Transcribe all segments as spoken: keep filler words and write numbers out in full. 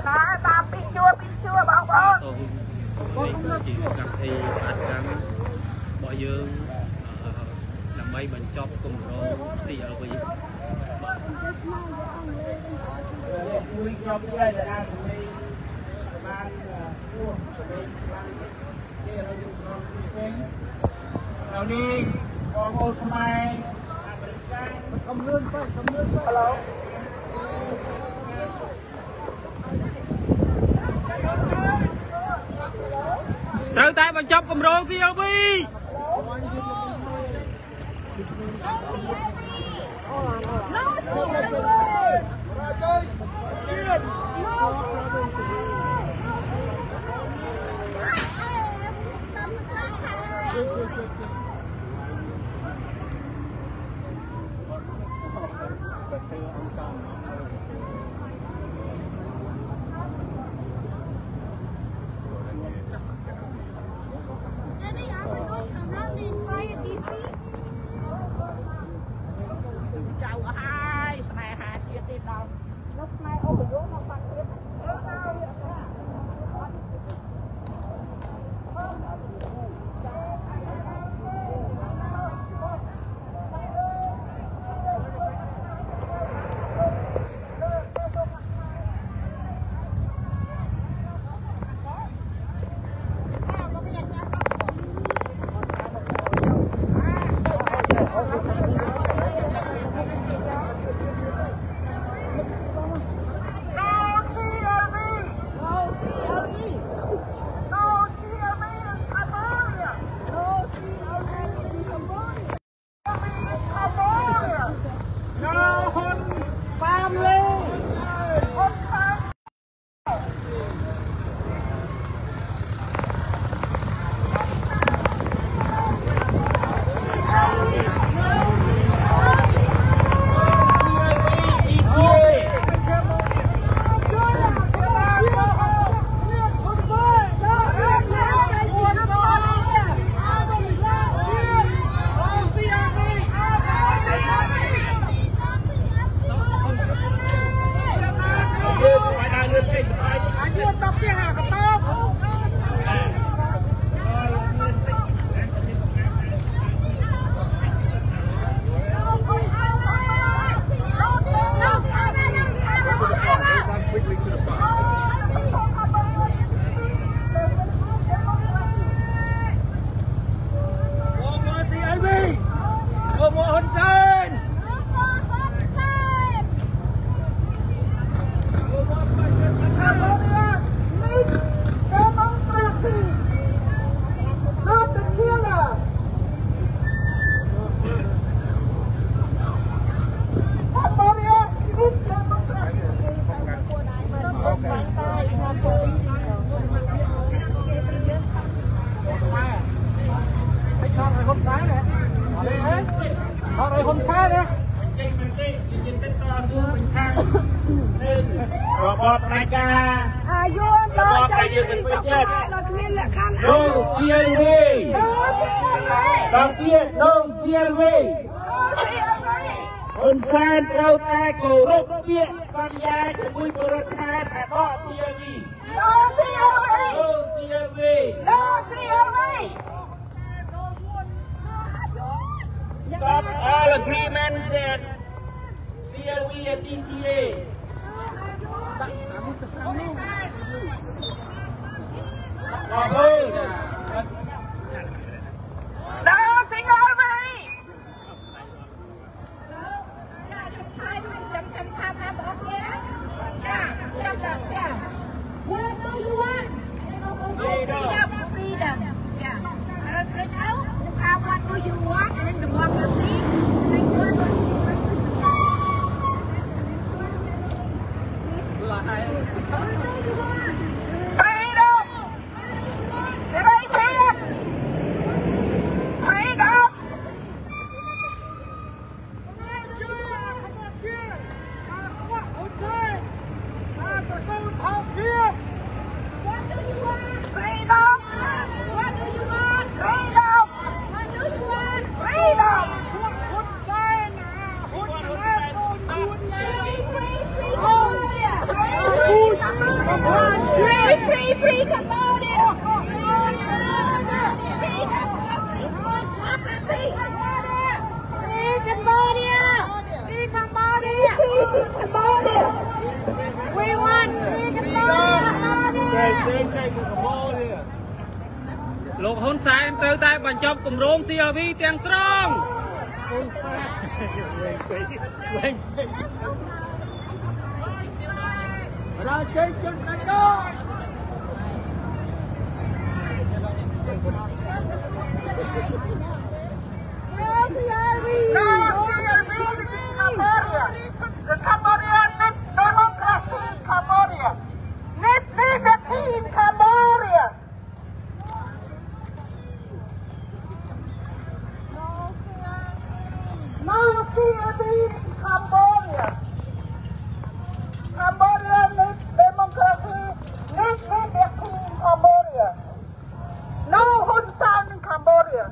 ណាតាមពីជួពីជួបងប្អូននេះគឺជាកម្មវិធីបាតកម្មរបស់យើងដើម្បីបញ្ចប់គម្រោង ซี แอล วีមួយក្រុមជាតារាសម្លេងបានគួរសម្លេងខ្លាំងគេរយក្រុមពេញនៅនេះបងប្អូនខ្មែរអាមេរិកកំលឿនទៅកំលឿនទៅ Hello ត្រូវតែបញ្ចប់គម្រោង ซี แอล วีរបបផ្ដាច់ការអាយុដល់តែយើងមិនពេញចិត្តដល់គ្មានលក្ខខណ្ឌនោះសៀលវីដល់ទៀតនោះសៀលវីហ៊ុនសែនត្រូវតែគោរពពាក្យសន្យាជាមួយពលរដ្ឋខ្មែរតែបកសៀលវីនោះសៀលវីនោះសៀលវីនោះសៀលវី Stop all agreements and ซี แอล วี and ดี ที เอ ขอบคุณดาวสิงห์อะไรจำจำทำนะบอกเลยนะจ้าจ้าจ้าจ้า What do you want? Freedom, freedom. Yeah. Right now, what do you want? And then the democracy. Freedom! Free, free, free Cambodia! Free democracy! Free Cambodia! Free Cambodia! Free Cambodia! We want free Cambodia! លោកហ៊ុនសែនត្រូវតែបញ្ចប់គម្រោង ซี អែល វី ទាំងស្រុង Ra chơi chân đánh đó. No C R V! No C R V in Cambodia! The Cambodian need democracy in Cambodia! Need liberty in Cambodia! No C R V in Cambodia! Cambodia needs democracy, needs liberty in Cambodia. No Hun Sen in Cambodia.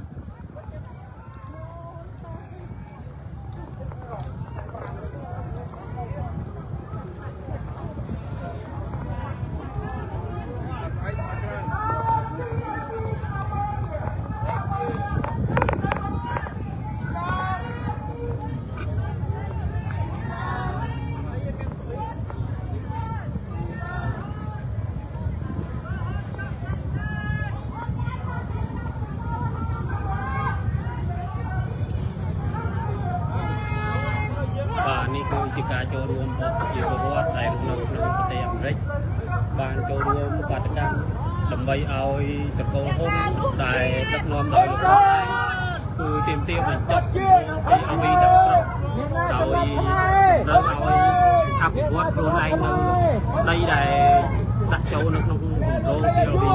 ជាការចូលរួមរបស់ប្រជាពលរដ្ឋដែលនៅក្នុងប្រទេសអាមេរិកបានចូលរួមបាតកម្មដើម្បីឲ្យតកូលហ៊ុនដែលដឹកនាំដោយលោកហ៊ុនសែនគឺទាមទារបញ្ចប់ពីអវីទាំងស្រុងដោយនៅឲ្យអភិវឌ្ឍខ្លួនឯងនៅដីដែលដាក់ចូលនៅក្នុងគម្រោង ซี អែល វី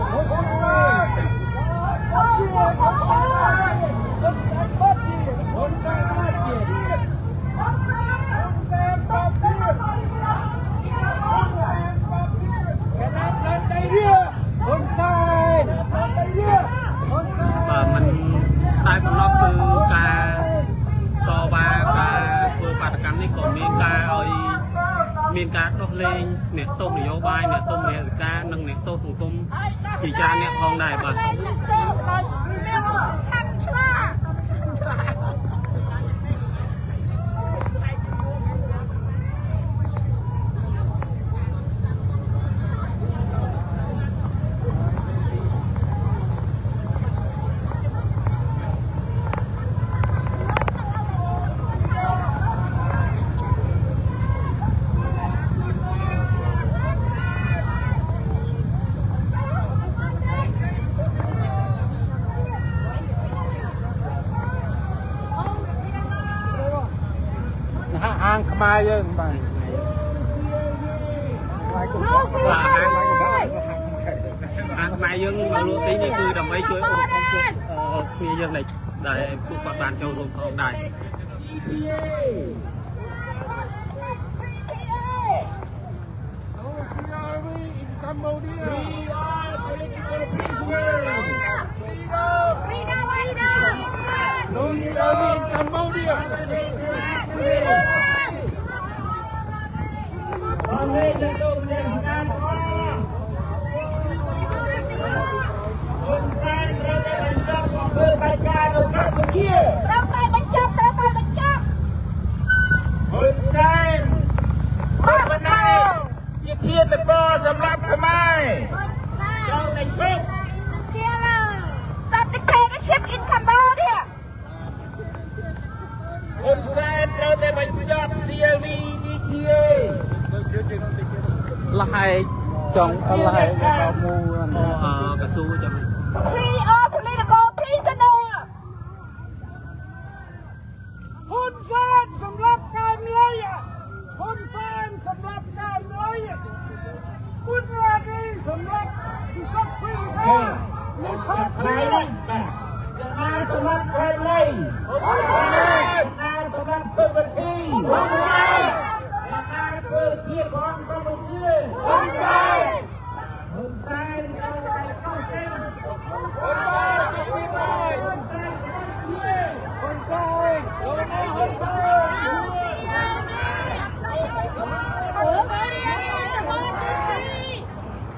បាទมันតែបំណងគឺការតវ៉ាការធ្វើបាតកម្មនេះក៏មានការឲ្យមានការដោះលែងអ្នកទោសនយោបាយអ្នកទោសរាជការនិងអ្នកទោសសង្គមជាច្រើនអ្នកផងដែរបាទអាងខ្មែរយើងបាទអាងខ្មែរយើងមកលក់ទីនេះគឺដើម្បីជួយឧបត្ថម្ភពួកគ្នាយើងដែលពួកគាត់បានចូលរួមផងដែរ Cambodia. We are political prisoners. Freedom, freedom. No need army in Cambodia. Always the government stand on. Hun Senត្រូវតែបញ្ចប់អំពើបាញ់ការនៅកម្ពុជាត្រូវតែបញ្ចប់ត្រូវតែបញ្ចប់ហ៊ុនសែនមកបណ្ដាជាឃាតករសម្រាប់ខ្មែរចង់តែឈប់ Stop dictatorship in Cambodia. ហ៊ុនសែនត្រូវតែបញ្ចប់ ซี អែល វី នេះជាលះឯចង់លះឯដល់មូអកស៊ូចាំ Free all political prisoners. ហ៊ុនសែនសម្រាប់ការងារហ៊ុនសែនសម្រាប់ការងារគុណរាជសម្រាប់ពិសោធន៍ពីនេះខំខ្លាំងបាទយ៉ាងណាសម្រាប់ក្រៃលៃហ៊ុនសែនណាសម្រាប់ធ្វើវិធីហ៊ុនសែនយ៉ាងណាធ្វើជាបងកម្ពុជាហ៊ុនសែនហ៊ុនសែនត្រូវតែខុសទេហ៊ុនសែនទៅពីបាយហ៊ុនសែនហ៊ុនសែនហ៊ុនសែនហ៊ុនសែន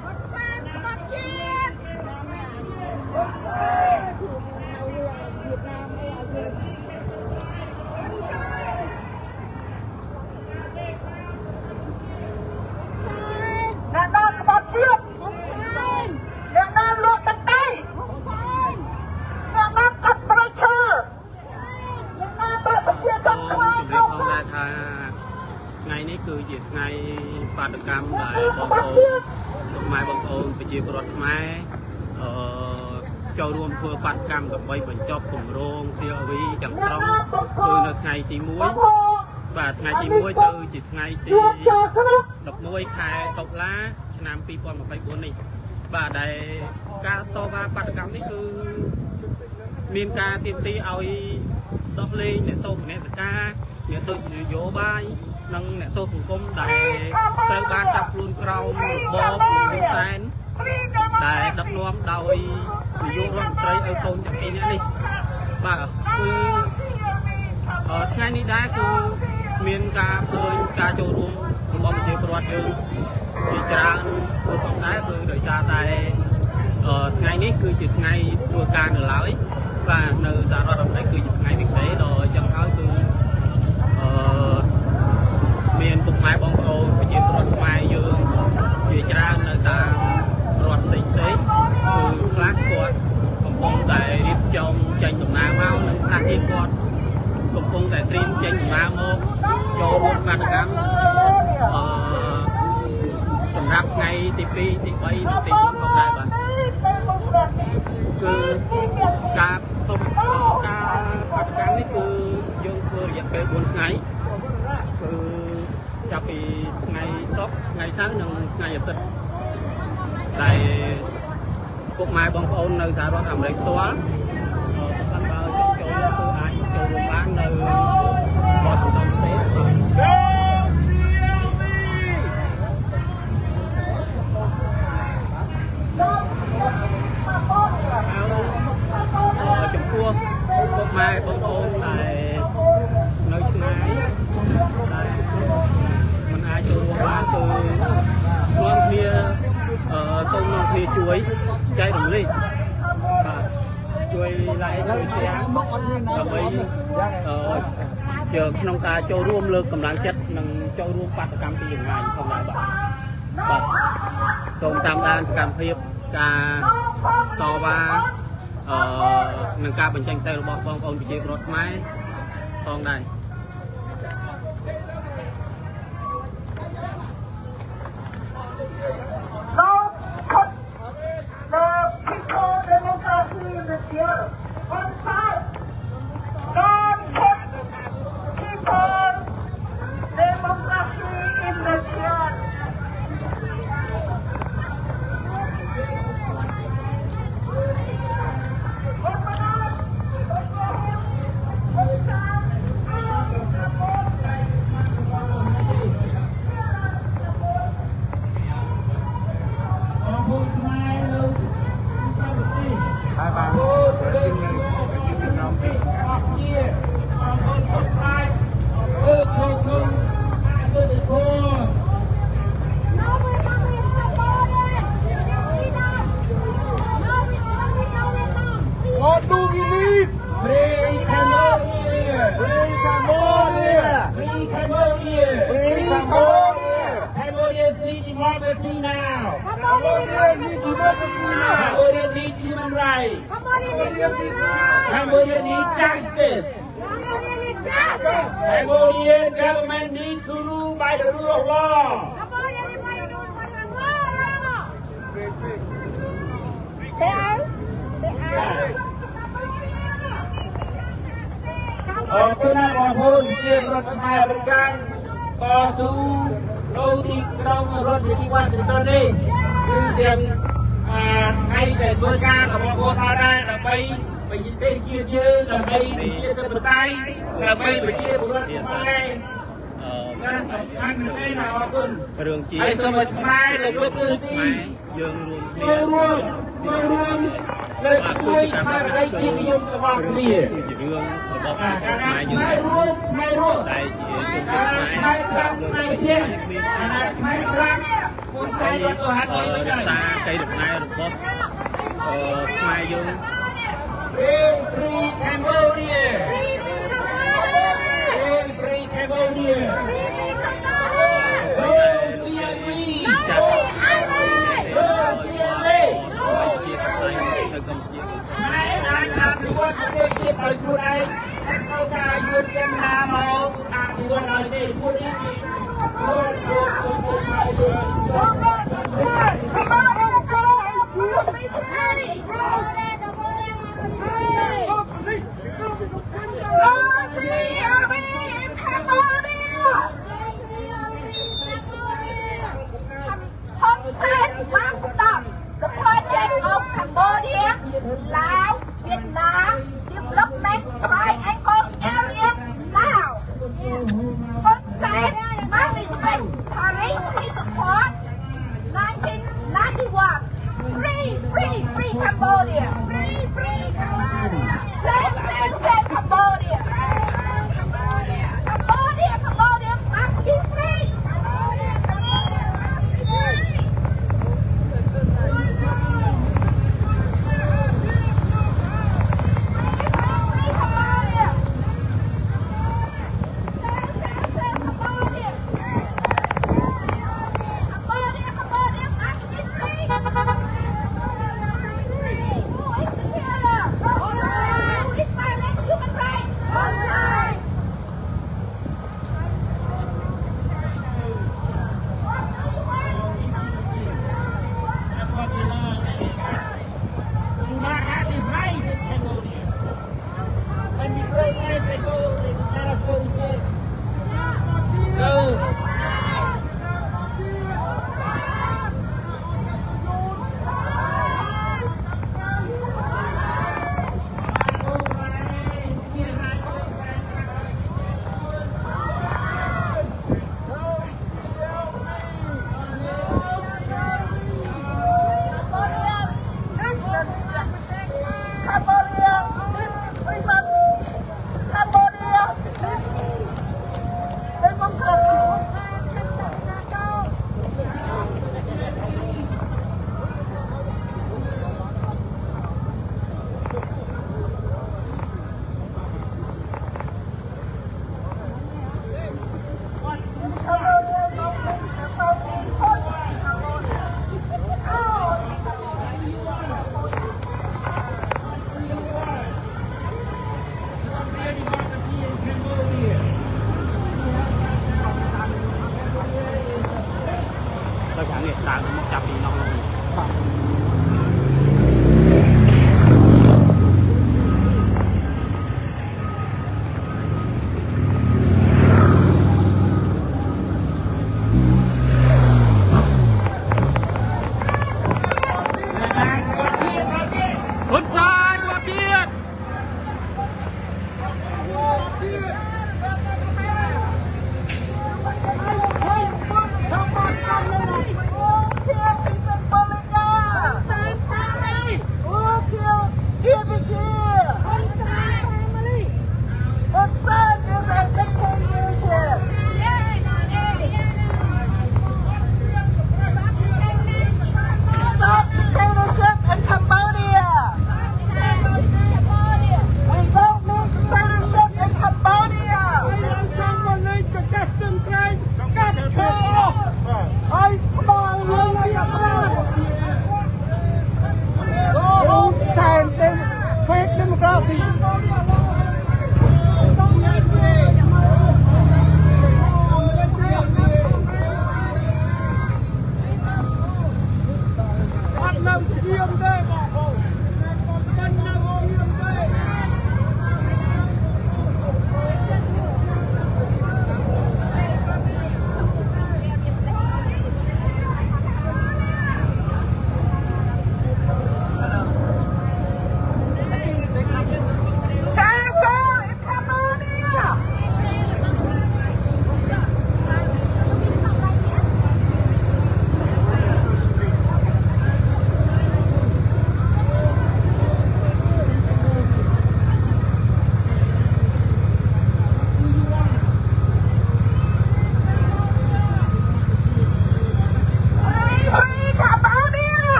ម៉ែបងប្អូនប្រជាពលរដ្ឋខ្មែរអឺចូលរួមធ្វើបាតកម្មដើម្បីបញ្ចប់គម្រោង ซี អេល វី ទាំងស្រុងគឺនៅថ្ងៃទីមួយបាទថ្ងៃទីមួយទៅជាថ្ងៃទីដប់មួយខែតុលាឆ្នាំពីរពាន់ម្ភៃបួននេះបាទដែលការតវ៉ាបាតកម្មនេះគឺមានការទាមទារឲ្យដោះលែងអ្នកទោសមនសិការអ្នកទោសនយោបាយនិងអ្នកទោសសង្គមដែលត្រូវបានចាប់ខ្លួនក្រោមរបបលោកហ៊ុនសែនដែលដឹកនាំដោយនាយករដ្ឋមន្ត្រីឲ្យកូនទាំងពីរនាក់នេះបាទគឺថ្ងៃនេះដែរគឺមានការឃើញការចូលរួមរបស់ប្រជាពលរដ្ឋយើងជាច្រើនព្រោះផងដែរគឺដោយសារតែថ្ងៃនេះគឺជាថ្ងៃធ្វើការនៅឡើយបាទនៅសហរដ្ឋអាមេរិកគឺជាថ្ងៃនេះទេដល់អញ្ចឹងហើយគឺអឺមានពុកម៉ែបងប្អូនប្រជាពលរដ្ឋខ្មែរយើងជាច្រើននៅតាមរដ្ឋផ្សេងផ្សេងគឺខ្លះគាត់កំពុងតែរៀបចំចេញដំណើរមកនិងខ្លះទៀតគាត់កំពុងតែត្រៀមចេញដំណើរមកចូលរួមបាតកម្មអឺសម្រាប់ថ្ងៃទីពីរទីបីនិងទីbốnផងដែរបាទគឺការសុំការបាតកម្មនេះគឺយើងធ្វើរយៈពេលបួនថ្ងៃគឺចាប់ពីថ្ងៃសុក្រថ្ងៃសៅរ៍និងថ្ងៃអាទិត្យដែលពុកម៉ែបងប្អូននៅសហរដ្ឋអាមេរិកផ្ទាល់បើបើចូលចូលគឺអាចចូលរួមបាននៅវត្តសំណសេចំពោះពុកម៉ែបងប្អូនដែលនៅឆ្ងាយដែលមិនអាចចូលរួមបានគឺនាំគ្នាសូមនាំគ្នាជួយចែករំលែកបាទជួយ like ជួយ share ដើម្បីជាក្នុងការចូលរួមលើកកម្លាំងចិត្តនិងចូលរួមបាតកម្មពីយ៉ាងណាផងដែរបាទបាទសូមតាមដានសកម្មភាពការតវ៉ាអឺនឹងការបញ្ចេញមតិរបស់បងប្អូនប្រជាពលរដ្ឋខ្មែរផងដែរ One side, God put people democracy in the church. What do we need? Free Cambodia! Free Cambodia! Free Cambodia! Free Cambodia! Cambodia needs democracy now! Cambodia needs democracy now! Cambodia needs human rights! Cambodia needs justice! Cambodian government needs to rule by the rule of law! They are? They are? អរគុណណាស់បងប្អូនជារដ្ឋខ្មែរអមេរិកតស៊ូនៅទីក្រុងរដ្ឋធានីវ៉ាស៊ីនតោននេះគឺទាំងថ្ងៃដែលធ្វើការរបស់បងប្អូនថាដែរដើម្បីប្រជាជាតិយើងដើម្បីប្រជាធិបតេយ្យដើម្បីប្រជាពលរដ្ឋខ្មែរអឺសំខាន់មែនណាអរគុណរឿងជាហើយសូមឲ្យខ្មែរដែលគ្រប់គ្រងទីយើងរួមគ្នារួមរួមលើកស្ទួយស្មារតីជាតិនិយមរបស់គ្នាគឺជារឿងរបស់ខ្មែរយើងរួមខ្មែររួមតែជាជនខ្មែរខ្លាំងខ្មែរជាខ្មែរខ្លាំងគុណតែរដ្ឋទៅហាត់ទៅដែរតាកៃដំណើររបស់អឺខ្មែរយើង Free Cambodia Free Cambodia Go C M V Go C M V ទៅកម្ពុជាខ្មែរអាចអភិវឌ្ឍប្រទេសជាតិដោយខ្លួនឯងតែត្រូវការយុទ្ធសាស្ត្រណាមកអភិវឌ្ឍឲ្យទេពួកនេះ The project of Cambodia, Laos, Vietnam, Development Triangle Area now. Concept Management Paris Peace Accord nineteen ninety-one. Free, free, free Cambodia. Free, free Cambodia. Save, save, save Cambodia. Cambodia, Cambodia, Cambodia must be free. Cambodia, Cambodia must be free. Cambodia,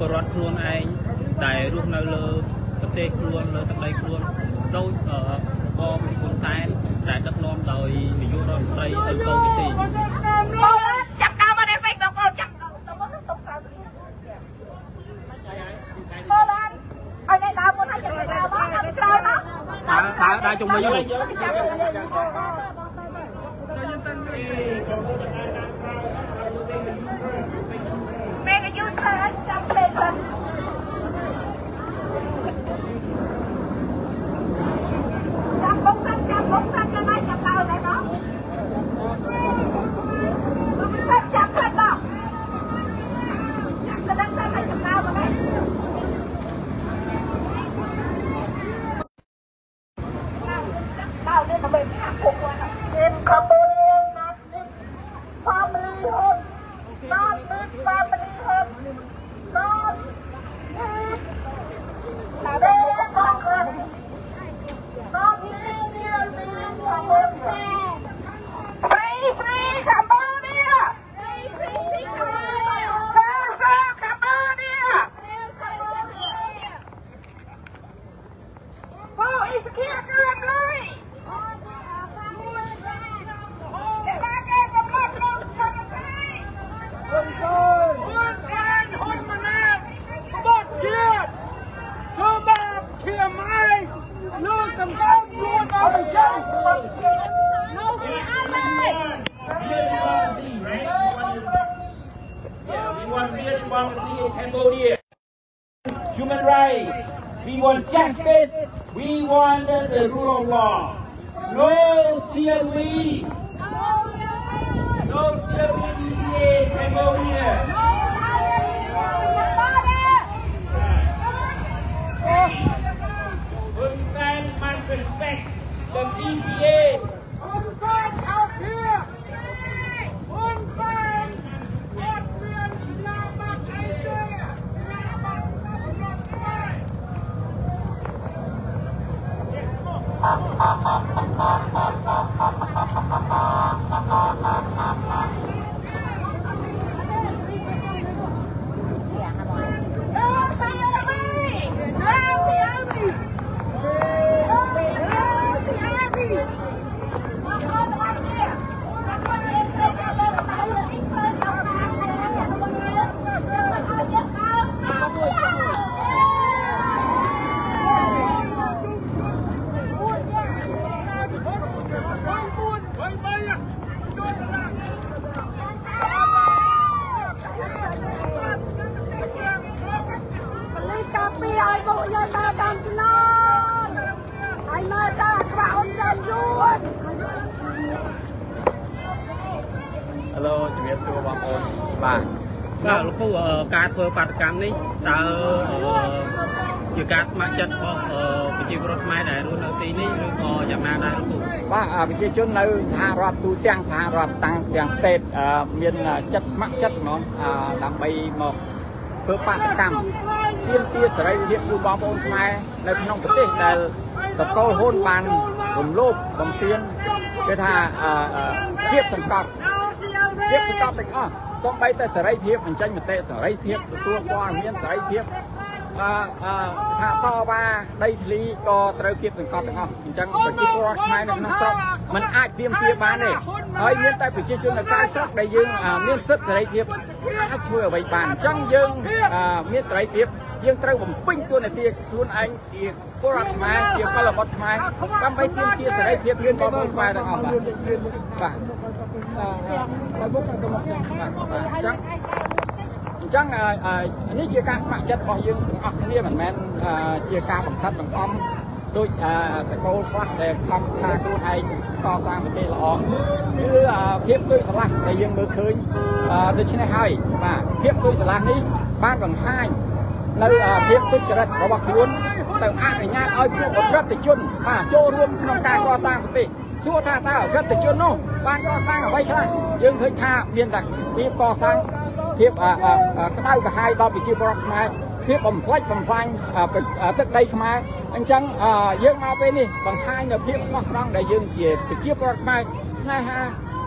ពលរដ្ឋខ្លួនឯងដែលរស់នៅលើប្រទេសខ្លួនលើទឹកដីខ្លួនដោយបងហ៊ុនសែនដែលដឹកនាំដោយនាយករដ្ឋមន្ត្រីទៅកូននីតិចាប់ដើមមកនេះវិញបងប្អូនចាប់ដើមទៅមកទៅក្រៅបងបានឲ្យនេះដើមមកឲ្យចាប់ដើមមកដល់ក្រៅមកតើតើដើរជុំវិញវិញមេកយុទ្ធធ្វើឲ្យចាប់លេខហ្នឹងចាប់បងតាចាប់បងតាចាំឲ្យចាប់ដើមដែរបងបងចាប់ខិតបងចាប់ទៅដល់ឲ្យចាប់ដើមមកដែរNow, this is a in Cambodia, not this family home, not this family home, not this democracy, not linear being Cambodia. Free, free Cambodia! Free, free, free Cambodia! Sir, sir, Cambodia! Who is here to agree? Cambodia. Human rights. We want justice. We want the, the rule of law. No C L V. No C L V D C A Cambodia. Hun Sen must respect the D C A. Hun Sen out here. Hun Sen. What will Islamabad idea? Hello, chị biết sư bác ôn bà. Dạ, lúc khuការធ្វើបាតកម្មនេះតើជាការស្ម័គ្រចិត្តរបស់ប្រជាពលរដ្ឋខ្មែរដែលរស់នៅទីនេះឬក៏យ៉ាងណាដែរលោកគ្រូបាទប្រជាជននៅសហរដ្ឋទូទាំងសហរដ្ឋតាំងទាំង state មានចិត្តស្ម័គ្រចិត្តហ្មងដើម្បីមកធ្វើបាតកម្មទាមទារសេរីភាពជូនបងប្អូនខ្មែរនៅក្នុងប្រទេសដែលតកូលហ៊ុនបានរំលោភបំពានគេថាភាពសង្កត់ភាពសង្កត់ទាំងអស់សូម្បីតែសេរីភាពបញ្ចេញមតិសេរីភាពទទួលព័ត៌មានសេរីភាពអឺថាតវ៉ាដីធ្លីក៏ត្រូវគៀបសង្កត់ទាំងអស់អញ្ចឹងប្រជាពលរដ្ឋខ្មែរនៅក្នុងស្រុកมันអាចទាមទារបានទេហើយមានតែប្រជាជននៅក្រៅស្រុកដែលយើងមានសិទ្ធិសេរីភាពអាចជួយអ្វីបានអញ្ចឹងយើងមានសេរីភាពយើងត្រូវបំពេញតួនាទីខ្លួនឯងជាពលរដ្ឋខ្មែរជាពលរដ្ឋខ្មែរដើម្បីទាមទារសេរីភាពយើងបងប្អូនខ្មែរទាំងអស់បាទបាទអឺមកទៅមកចឹងបាទអញ្ចឹងអញ្ចឹងនេះជាការស្ម័គ្រចិត្តរបស់យើងទាំងអស់គ្នាមិនមែនជាការបង្ខិតបង្ខំដូចតកូលខ្លះដែលខំថាខ្លួនឯងកសាងប្រទេសល្អគឺភាពទុយស្រឡះដែលយើងមើលឃើញដូច្នេះហើយបាទភាពទុយស្រឡះនេះបានបង្ហាញនៅភាពទុច្ចរិតរបស់ខ្លួនទៅអនុញ្ញាតឲ្យពួកអក្រិតជនបាទចូលរួមក្នុងការកសាងប្រទេសសួរថាតើអក្រិតជននោះបានកសាងអ្វីខ្លះយើងឃើញថាមានតែពីកសាងភាពក្តៅក្រហាយដល់ប្រជាពលរដ្ឋខ្មែរភាពបំផ្លិចបំផ្លាញទឹកដីខ្មែរអញ្ចឹងយើងមកពេលនេះបង្ហាញនៅភាពស្មោះត្រង់ដែលយើងជាប្រជាពលរដ្ឋខ្មែរស្នេហា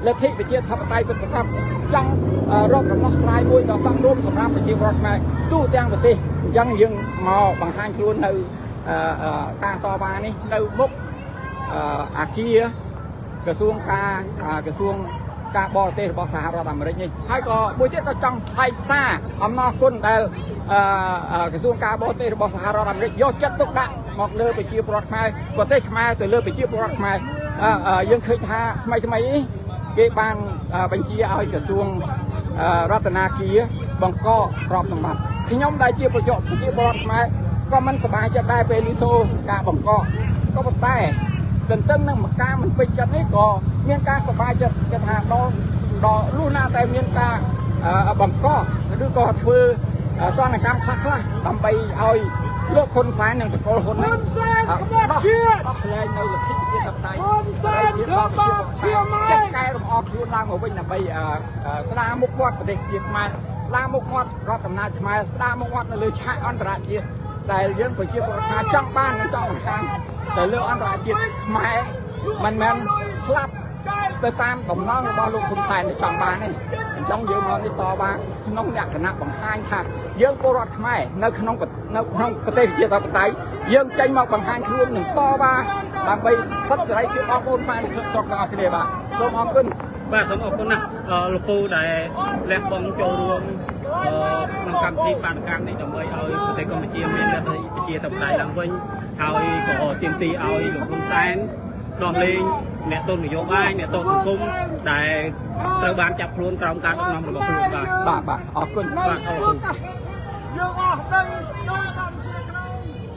លទ្ធិប្រជាធិបតេយ្យពិតប្រាកដចង់រកដំណោះស្រាយមួយដ៏សមរម្យសម្រាប់ប្រជាពលរដ្ឋខ្មែរទូទាំងប្រទេសអញ្ចឹងយើងមកបង្ហាញខ្លួននៅការតវ៉ានេះនៅមុខអាគារក្រសួងការក្រសួងការបរទេសរបស់សហរដ្ឋអាមេរិកនេះហើយក៏មួយទៀតក៏ចង់ថ្លែងសារអំណរគុណដែលក្រសួងការបរទេសរបស់សហរដ្ឋអាមេរិកយកចិត្តទុកដាក់មកលើប្រជាពលរដ្ឋខ្មែរប្រទេសខ្មែរទៅលើប្រជាពលរដ្ឋខ្មែរយើងឃើញថាថ្មីថ្មីនេះគេបានបញ្ជាឲ្យក្រសួងរដ្ឋាភិបាលបង្កក្របសម្បត្តិខ្ញុំដែលជាប្រយោគប្រជាពលរដ្ឋខ្មែរក៏មិនសប្បាយចិត្តដែរពេលលីសូការបង្កក៏ប៉ុន្តែទន្ទឹមនឹងការមិនពេញចិត្តនេះក៏មានការសប្បាយចិត្តគេថាដល់ដល់លុះណាតែមានការបង្កឬក៏ធ្វើសកម្មកម្មខ្លះខ្លះដើម្បីឲ្យលោកហ៊ុនសែននិងតកលហ៊ុននេះដោះដោះលែងនៅលទ្ធិប្រជាធិបតេយ្យហ៊ុនសែនធ្វើបាបជាម៉ែចិត្តកែលម្អខ្លួនឡើងមកវិញដើម្បីស្ដារមុខមាត់ប្រទេសជាតិខ្មែរស្ដារមុខមាត់រដ្ឋអំណាចខ្មែរស្ដារមុខមាត់នៅលើឆាកអន្តរជាតិដែលយើងប្រជាពលរដ្ឋខ្មែរចង់បាននិងចង់បង្ហាញទៅលើអន្តរជាតិខ្មែរមិនមែនស្លាប់ទៅតាមបំណងរបស់លោកហ៊ុនសែនដែលចង់បានទេអញ្ចឹងយើងមកនេះតវ៉ាក្នុងលក្ខណៈបង្ហាញថាយើងពលរដ្ឋខ្មែរនៅក្នុងនៅក្នុងប្រទេសប្រជាធិបតេយ្យយើងចេញមកបង្ហាញខ្លួននឹងតវ៉ាដើម្បីសិទ្ធិសេរីភាពបងប្អូនខ្មែរនៅក្នុងស្រុកទាំងអស់គ្នាបាទសូមអរគុណបាទសូមអរគុណណាស់លោកពូដែលលះបង់ចូលរួមក្នុងកម្មវិធីបាតកម្មនេះដើម្បីឲ្យប្រទេសកម្ពុជាមានលទ្ធិប្រជាធិបតេយ្យឡើងវិញហើយក៏ទាមទារឲ្យលោកហ៊ុនសែនដោះលែងអ្នកទស្សនយោបាយអ្នកទស្សនសង្គមដែលត្រូវបានចាប់ខ្លួនក្រោមការដឹកនាំរបស់ខ្លួនបាទបាទបាទអរគុណបាទអរគុណយើងអស់ដឹងចូលបានជាក្នុង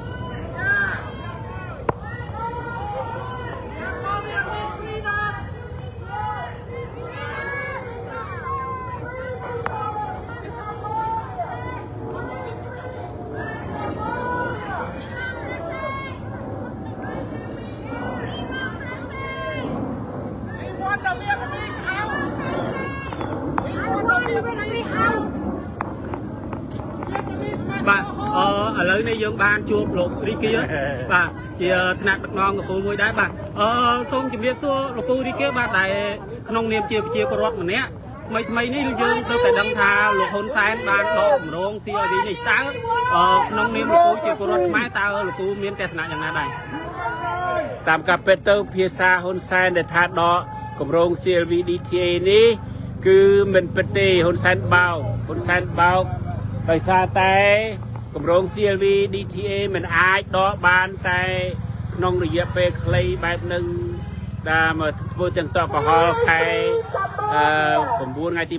បាទអឺឥឡូវនេះយើងបានជួបលោករីគីបាទជាថ្នាក់ដឹកនាំកំពូលមួយដែរបាទអឺសូមជម្រាបសួរលោកពូរីគីបាទដែលក្នុងនាមជាប្រជាពលរដ្ឋម្នាក់ថ្មីថ្មីនេះយើងទៅតែដឹងថាលោកហ៊ុនសែនបានដកគម្រោង ซี អេល វី នេះតើក្នុងនាមលោកពូជាពលរដ្ឋខ្មែរតើលោកពូមានទស្សនៈយ៉ាងណាដែរតាមការពិតទៅភាសាហ៊ុនសែនដែលថាដកគម្រោង ซี អេល វី ឌី ที เอ នេះគឺមិនពិតទេហ៊ុនសែនបោកហ៊ុនសែនបោកដោយសារតែគម្រោង ซี អេល វី ឌី ที เอ មិនអាចដកបានតែក្នុងរយៈពេលខ្លីបែបនឹងដែលមកធ្វើទាំងតបកុហលខែអឺ9ថ្ងៃទី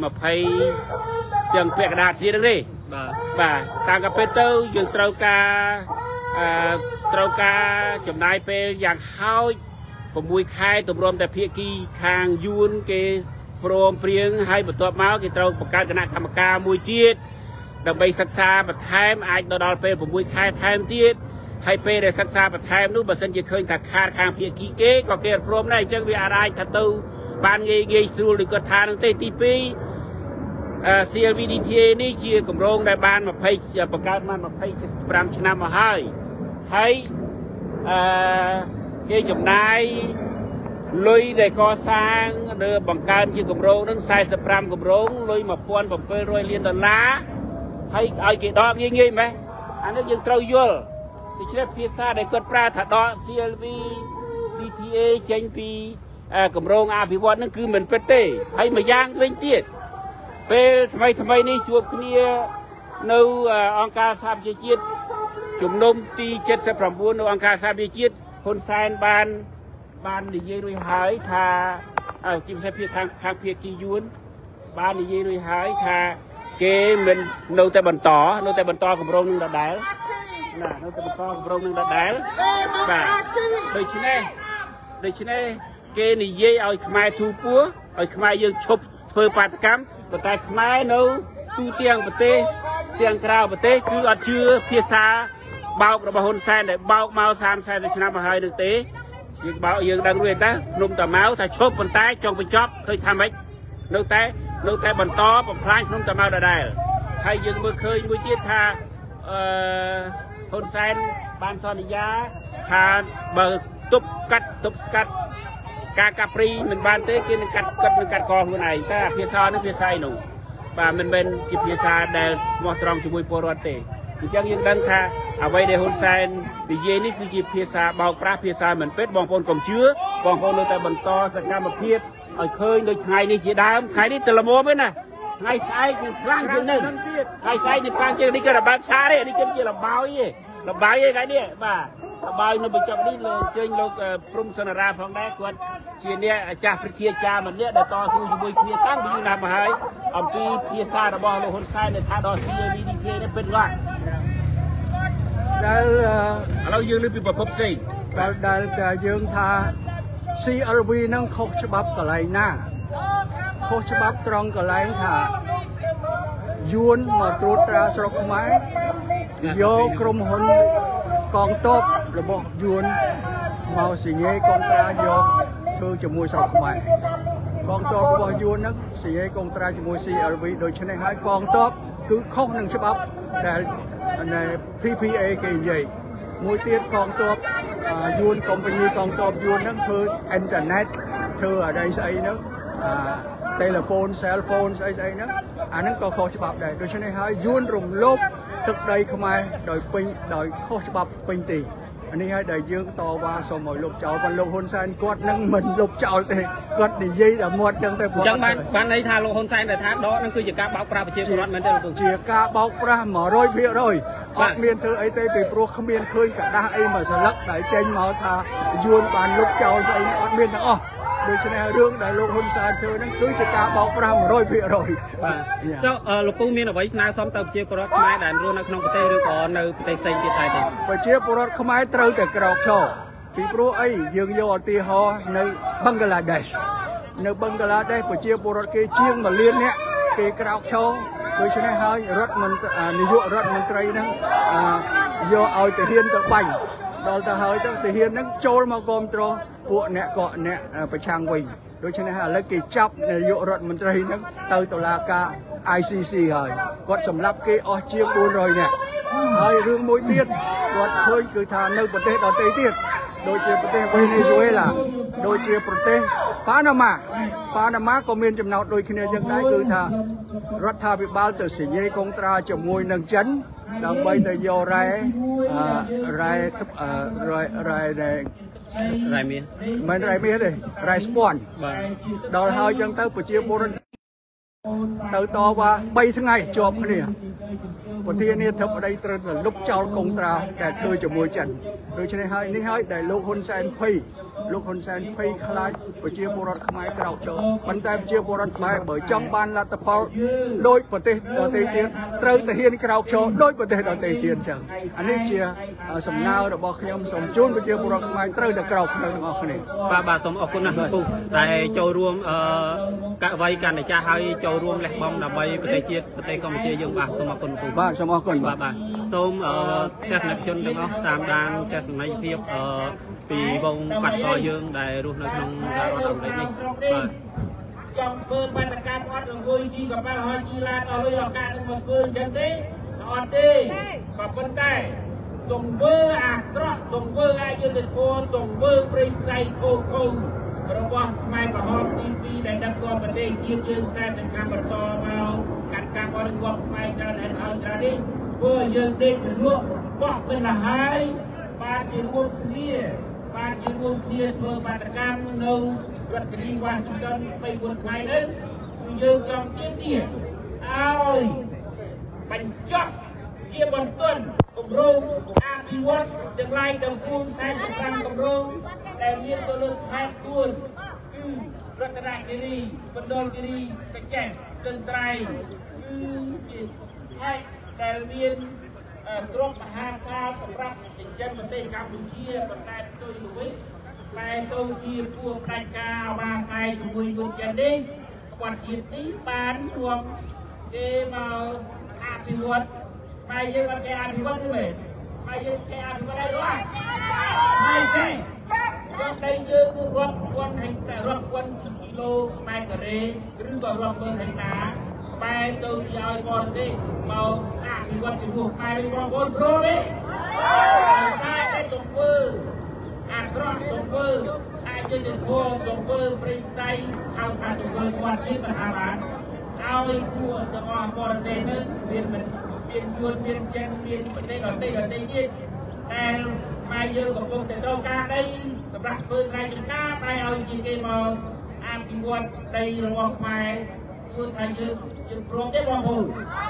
20ទាំងពាក់កណ្ដាលទៀតទេបាទបាទតាមការពិតទៅយើងត្រូវការអឺត្រូវការចំណាយពេលយ៉ាងហោច6ខែទម្រាំតែភាគីខាងយួនគេព្រមព្រៀងហើយបន្ទាប់មកគេត្រូវបង្កើតគណៈកម្មការមួយទៀតដើម្បីសិក្សាបន្ថែមអាចដល់ពេល6ខែថែមទៀតហើយពេលដែលសិក្សាបន្ថែមនោះបើសិនជាឃើញថាខាតខាងភាគីគេក៏គេព្រមដែរអញ្ចឹងវាអាចថាទៅបានងាយងាយស្រួលឬក៏ថានឹងទេទីពីរអឺ ซี แอล วี ឌី ที เอ នេះជាគម្រោងដែលបាន20បង្កើតបាន25ឆ្នាំមកហើយហើយអឺគេចំណាយលុយដែលកសាងឬបង្កើនជាគម្រោងនឹង45គម្រោងលុយ1700លានដុល្លារហើយឲ្យគេដកងាយងាយម៉េះអានេះយើងត្រូវយល់ដូច្នេះភាសាដែលគាត់ប្រើថាដក ซี แอล វី ឌី ที เอ ចេញពីគម្រោងអភិវឌ្ឍនឹងគឺមិនពិតទេហើយមួយយ៉ាងវិញទៀតពេលថ្មីថ្មីនេះជួបគ្នានៅអង្គការសហប្រជាជាតិជំនុំទី79នៅអង្គការសហប្រជាជាតិហ៊ុនសែនបានបាននិយាយរួចហើយថាជាពិសេសភាគខាងខាងភាគីយួនបាននិយាយរួចហើយថាគេមិននៅតែបន្តនៅតែបន្តគម្រោងនឹងដដែលណានៅតែបន្តគម្រោងនឹងដដែលបាទដូច្នេះដូច្នេះគេនិយាយឲ្យខ្មែរទូពោះឲ្យខ្មែរយើងឈប់ធ្វើបាតកម្មប៉ុន្តែខ្មែរនៅទូទាំងប្រទេសទាំងក្រៅប្រទេសគឺអត់ជឿភាសាបោករបស់ហ៊ុនសែនដែលបោកមកសាមសិបឆ្នាំមកហើយនឹងទេយើងបោកយើងដឹងរួចតាភ្នំតាម៉ៅថាឈប់ប៉ុន្តែចង់បញ្ចប់ឃើញថាម៉េចនៅតែនៅតែបន្តបំផ្លាញភ្នំតាម៉ៅដដែលហើយយើងមើលឃើញមួយទៀតថាអឺហ៊ុនសែនបានសន្យាថាបើទប់កាត់ទប់ស្កាត់ការកាប់ព្រីមិនបានទេគេនឹងកាត់កាត់នឹងកាត់កខ្លួនឯងតែភាសានឹងភាសានោះបាទមិនមែនជាភាសាដែលស្មោះត្រង់ជាមួយពលរដ្ឋទេអញ្ចឹងយើងដឹងថាអ្វីដែលហ៊ុនសែននិយាយនេះគឺជាភាសាបោកប្រាស់ភាសាមិនពិតបងប្អូនកុំជឿបងប្អូននៅតែបន្តសកម្មភាពឲ្យឃើញដូចថ្ងៃនេះជាដើមថ្ងៃនេះទៅល្មមទេណាថ្ងៃស្អែកនឹងខ្លាំងជាងនេះថ្ងៃស្អែកនឹងខ្លាំងជាងនេះគឺរបាំងឆាទេនេះគឺជាលបាយទេលបាយទេថ្ងៃនេះបាទលបាយនៅបញ្ចប់នេះលើអញ្ជើញលោកព្រំសនរាផងដែរគាត់ជាអ្នកចាស់ប្រជាចាម្នាក់ដែលតស៊ូជាមួយគ្នាតាំងពីយូរណាស់មកហើយអំពីភាសារបស់លោកហ៊ុនសែនដែលថាដល់ ซี เอ វី ឌី เค នេះពិតណាស់ដែលឥឡូវយើងលើពីប្រភពផ្សេងដែលដែលតែយើងថា ซี แอล วี នឹងខុសច្បាប់កន្លែងណាខុសច្បាប់ត្រង់កន្លែងថាយួនមកត្រួតត្រាស្រុកខ្មែរយកក្រុមហ៊ុនកងទ័ពរបស់យួនមកសញ្ញេកងត្រាយកធ្វើជាមួយស្រុកខ្មែរកងទ័ពរបស់យួនហ្នឹងសញ្ញេកងត្រាជាមួយ ซี แอล วี ដូច្នេះហើយកងទ័ពគឺខុសនឹងច្បាប់ដែល พี พี เอ គេនិយាយមួយទៀតកងទ័ពយួនកុំពញាកងទ័ពយួនហ្នឹងធ្វើអ៊ីនធឺណិតធ្វើអីស្អីហ្នឹងទូរស័ព្ទ cell phone ស្អីស្អីហ្នឹងអាហ្នឹងក៏ខុសច្បាប់ដែរដូច្នេះហើយយួនរំលោភទឹកដីខ្មែរដោយពេញដោយខុសច្បាប់ពេញទីនេះហើយដែលយើងតវ៉ាសូមឲ្យលុបចោលប៉ុន្តែលោកហ៊ុនសែនគាត់នឹងមិនលុបចោលទេគាត់និយាយតែមាត់ចឹងតែគាត់ចឹងបានបានន័យថាលោកហ៊ុនសែនដែលថាដកហ្នឹងគឺជាការបោកប្រាស់ប្រជាពលរដ្ឋមែនទេលោកជាការបោកប្រាស់ một trăm phần trăm អត់មានធ្វើអីទេពីព្រោះគ្មានឃើញกระดาษអីមួយស្លឹកដែលចេញមកថាយួនបានលុបចោលស្អីអត់មានទាំងអស់ដូច្នេះរឿងដែលលោកហ៊ុនសែនធ្វើហ្នឹងគឺជាការបោកប្រាស់ một trăm phần trăm បាទចុះលោកពូមានអ្វីស្នើសុំទៅប្រជាពលរដ្ឋខ្មែរដែលរស់នៅក្នុងប្រទេសឬក៏នៅប្រទេសផ្សេងទៀតដែរទេប្រជាពលរដ្ឋខ្មែរត្រូវតែក្រោកឈរពីព្រោះអីយើងយកឧទាហរណ៍នៅបឹងក្លាដេសនៅបឹងក្លាដេសប្រជាពលរដ្ឋគេជាងមួយលាននាក់គេក្រោកឈរដូច្នេះហើយរដ្ឋមន្ត្រីនាយករដ្ឋមន្ត្រីហ្នឹងយកឲ្យទាហានទៅបាញ់ដល់ទៅហើយទៅទាហានហ្នឹងចូលមកគ្រប់គ្រងពួកអ្នកកកអ្នកប្រឆាំងវិញដូច្នេះហើយឥឡូវគេចាប់នាយករដ្ឋមន្ត្រីហ្នឹងទៅតុលាការ ไอ ซี ซี ហើយគាត់សម្លាប់គេអស់ជាងbốn trămនាក់ហើយរឿងមួយទៀតគាត់ឃើញគឺថានៅប្រទេសដទៃទៀតដូចជាប្រទេសវេណេស៊ុយអេឡាដូចជាប្រទេសប៉ាណាម៉ាប៉ាណាម៉ាក៏មានចំណោទដូចគ្នាយ៉ាងដែរគឺថារដ្ឋាភិបាលទៅសញ្ញេកុងត្រាជាមួយនឹងចិនដើម្បីទៅយករ៉ែរ៉ែរ៉ែរ៉ែរ៉ែរ៉ែមាសមិនរ៉ែមាសទេរ៉ែស្ពាន់ដល់ហើយចឹងទៅប្រជាពលរដ្ឋទៅតវ៉ាបីថ្ងៃជាប់គ្នាប្រធានាធិបតីត្រូវលុបចោលកុងត្រាដែលធ្វើជាមួយចិនដូច្នេះហើយនេះហើយដែលលោកហ៊ុនសែនភ័យលោកហ៊ុនសែនភ័យខ្លាចប្រជាពលរដ្ឋខ្មែរក្រោកឈរប៉ុន្តែប្រជាពលរដ្ឋខ្មែរបើចង់បានលទ្ធផលដោយប្រទេសដទៃទៀតត្រូវតែហ៊ានក្រោកឈរដោយប្រទេសដទៃទៀតចឹងអានេះជាសំណើរបស់ខ្ញុំសូមជូនប្រជាពលរដ្ឋខ្មែរត្រូវតែក្រោកឈរទាំងអស់គ្នាបាទបាទសូមអរគុណណាស់ពូតែចូលរួមអឺកអ្វីកាន់តែចាស់ហើយចូលរួមលះបង់ដើម្បីប្រទេសជាតិប្រទេសកម្ពុជាយើងបាទសូមអរគុណពូបាទសូមអរគុណបាទបាទសូមទស្សនិកជនទាំងអស់តាមដានទស្សនីយភាពអឺពីវងបាត់កយើងដែលរស់នៅក្នុងរដ្ឋអាមេរិកនេះបាទចង់ធ្វើបាតកម្មអត់អង្គុយជីកប៉ាល់ហើយជីឡានឲ្យលុយឱកាសនឹងមកធ្វើអញ្ចឹងទេអត់ទេក៏ប៉ុន្តែទង្វើអាក្រក់ទង្វើអយុត្តិធម៌ទង្វើព្រៃផ្សៃខូខូរបស់ខ្មែរក្រហមទីពីរដែលដឹកនាំប្រទេសជាតិយើងតែសង្ឃាបន្តមកកាត់កាប់អរិយវត្តខ្មែរច្រើនហើយហើយច្រើននេះធ្វើឲ្យយើងដេកទៅលក់បោះទៅណាហើយបានជារួមគ្នាបានជារួមគ្នាធ្វើបាតកម្មនៅរដ្ឋធានីវ៉ាស៊ីនតោនបីបួនថ្ងៃនេះគឺយើងចង់ទាមទារឲ្យបញ្ចប់ជាបន្ទាន់គម្រោងអភិវឌ្ឍទាំងឡាយទាំងពួងតែសំខាន់គម្រោងដែលមានទៅលើខេត្តពួនគឺរតនគិរីបណ្ដុលគិរីកញ្ចេះស្ទឹងត្រែងគឺជាខេត្តដែលមានទ្រព្យមហាសាលសម្រាប់ចិញ្ចឹមប្រទេសកម្ពុជាប៉ុន្តែផ្ទុយទៅវិញតែទៅជាពួកផ្ដាច់ការអាវ៉ាខ្សែជាមួយយន្តចិននេះគាត់ជាតិនេះបានរួមគេមកអភិវឌ្ឍតែយើងអត់គេអភិវឌ្ឍទេតែយើងគេអភិវឌ្ឍឲ្យរស់ហើយទេគាត់តែយើងគឺរាប់ពាន់ហិកតារាប់ពាន់គីឡូម៉ែត្រការ៉េឬក៏រាប់ពាន់ហិកតាបែរទៅជាឲ្យបរទេសមកអភិវឌ្ឍជំនួសខ្មែរបងប្អូនព្រមទេតែតែទង្វើអាក្រក់ទង្វើអយើងទៅធ្វើទៅធ្វើព្រៃស្ដីហៅថាទៅធ្វើគាត់ជាមហាបានឲ្យគួរទាំងអស់បរទេសនឹងមានមានជួនមានចិនមានប្រទេសដទៃដទៃទៀតតែម៉ែយើងកំពុងតែត្រូវការដីសម្រាប់ធ្វើស្រែចម្ការតែឲ្យជាគេមកអភិវឌ្ឍដីរបស់ខ្មែរគឺថាយើងយើងព្រមទេបងប្អូន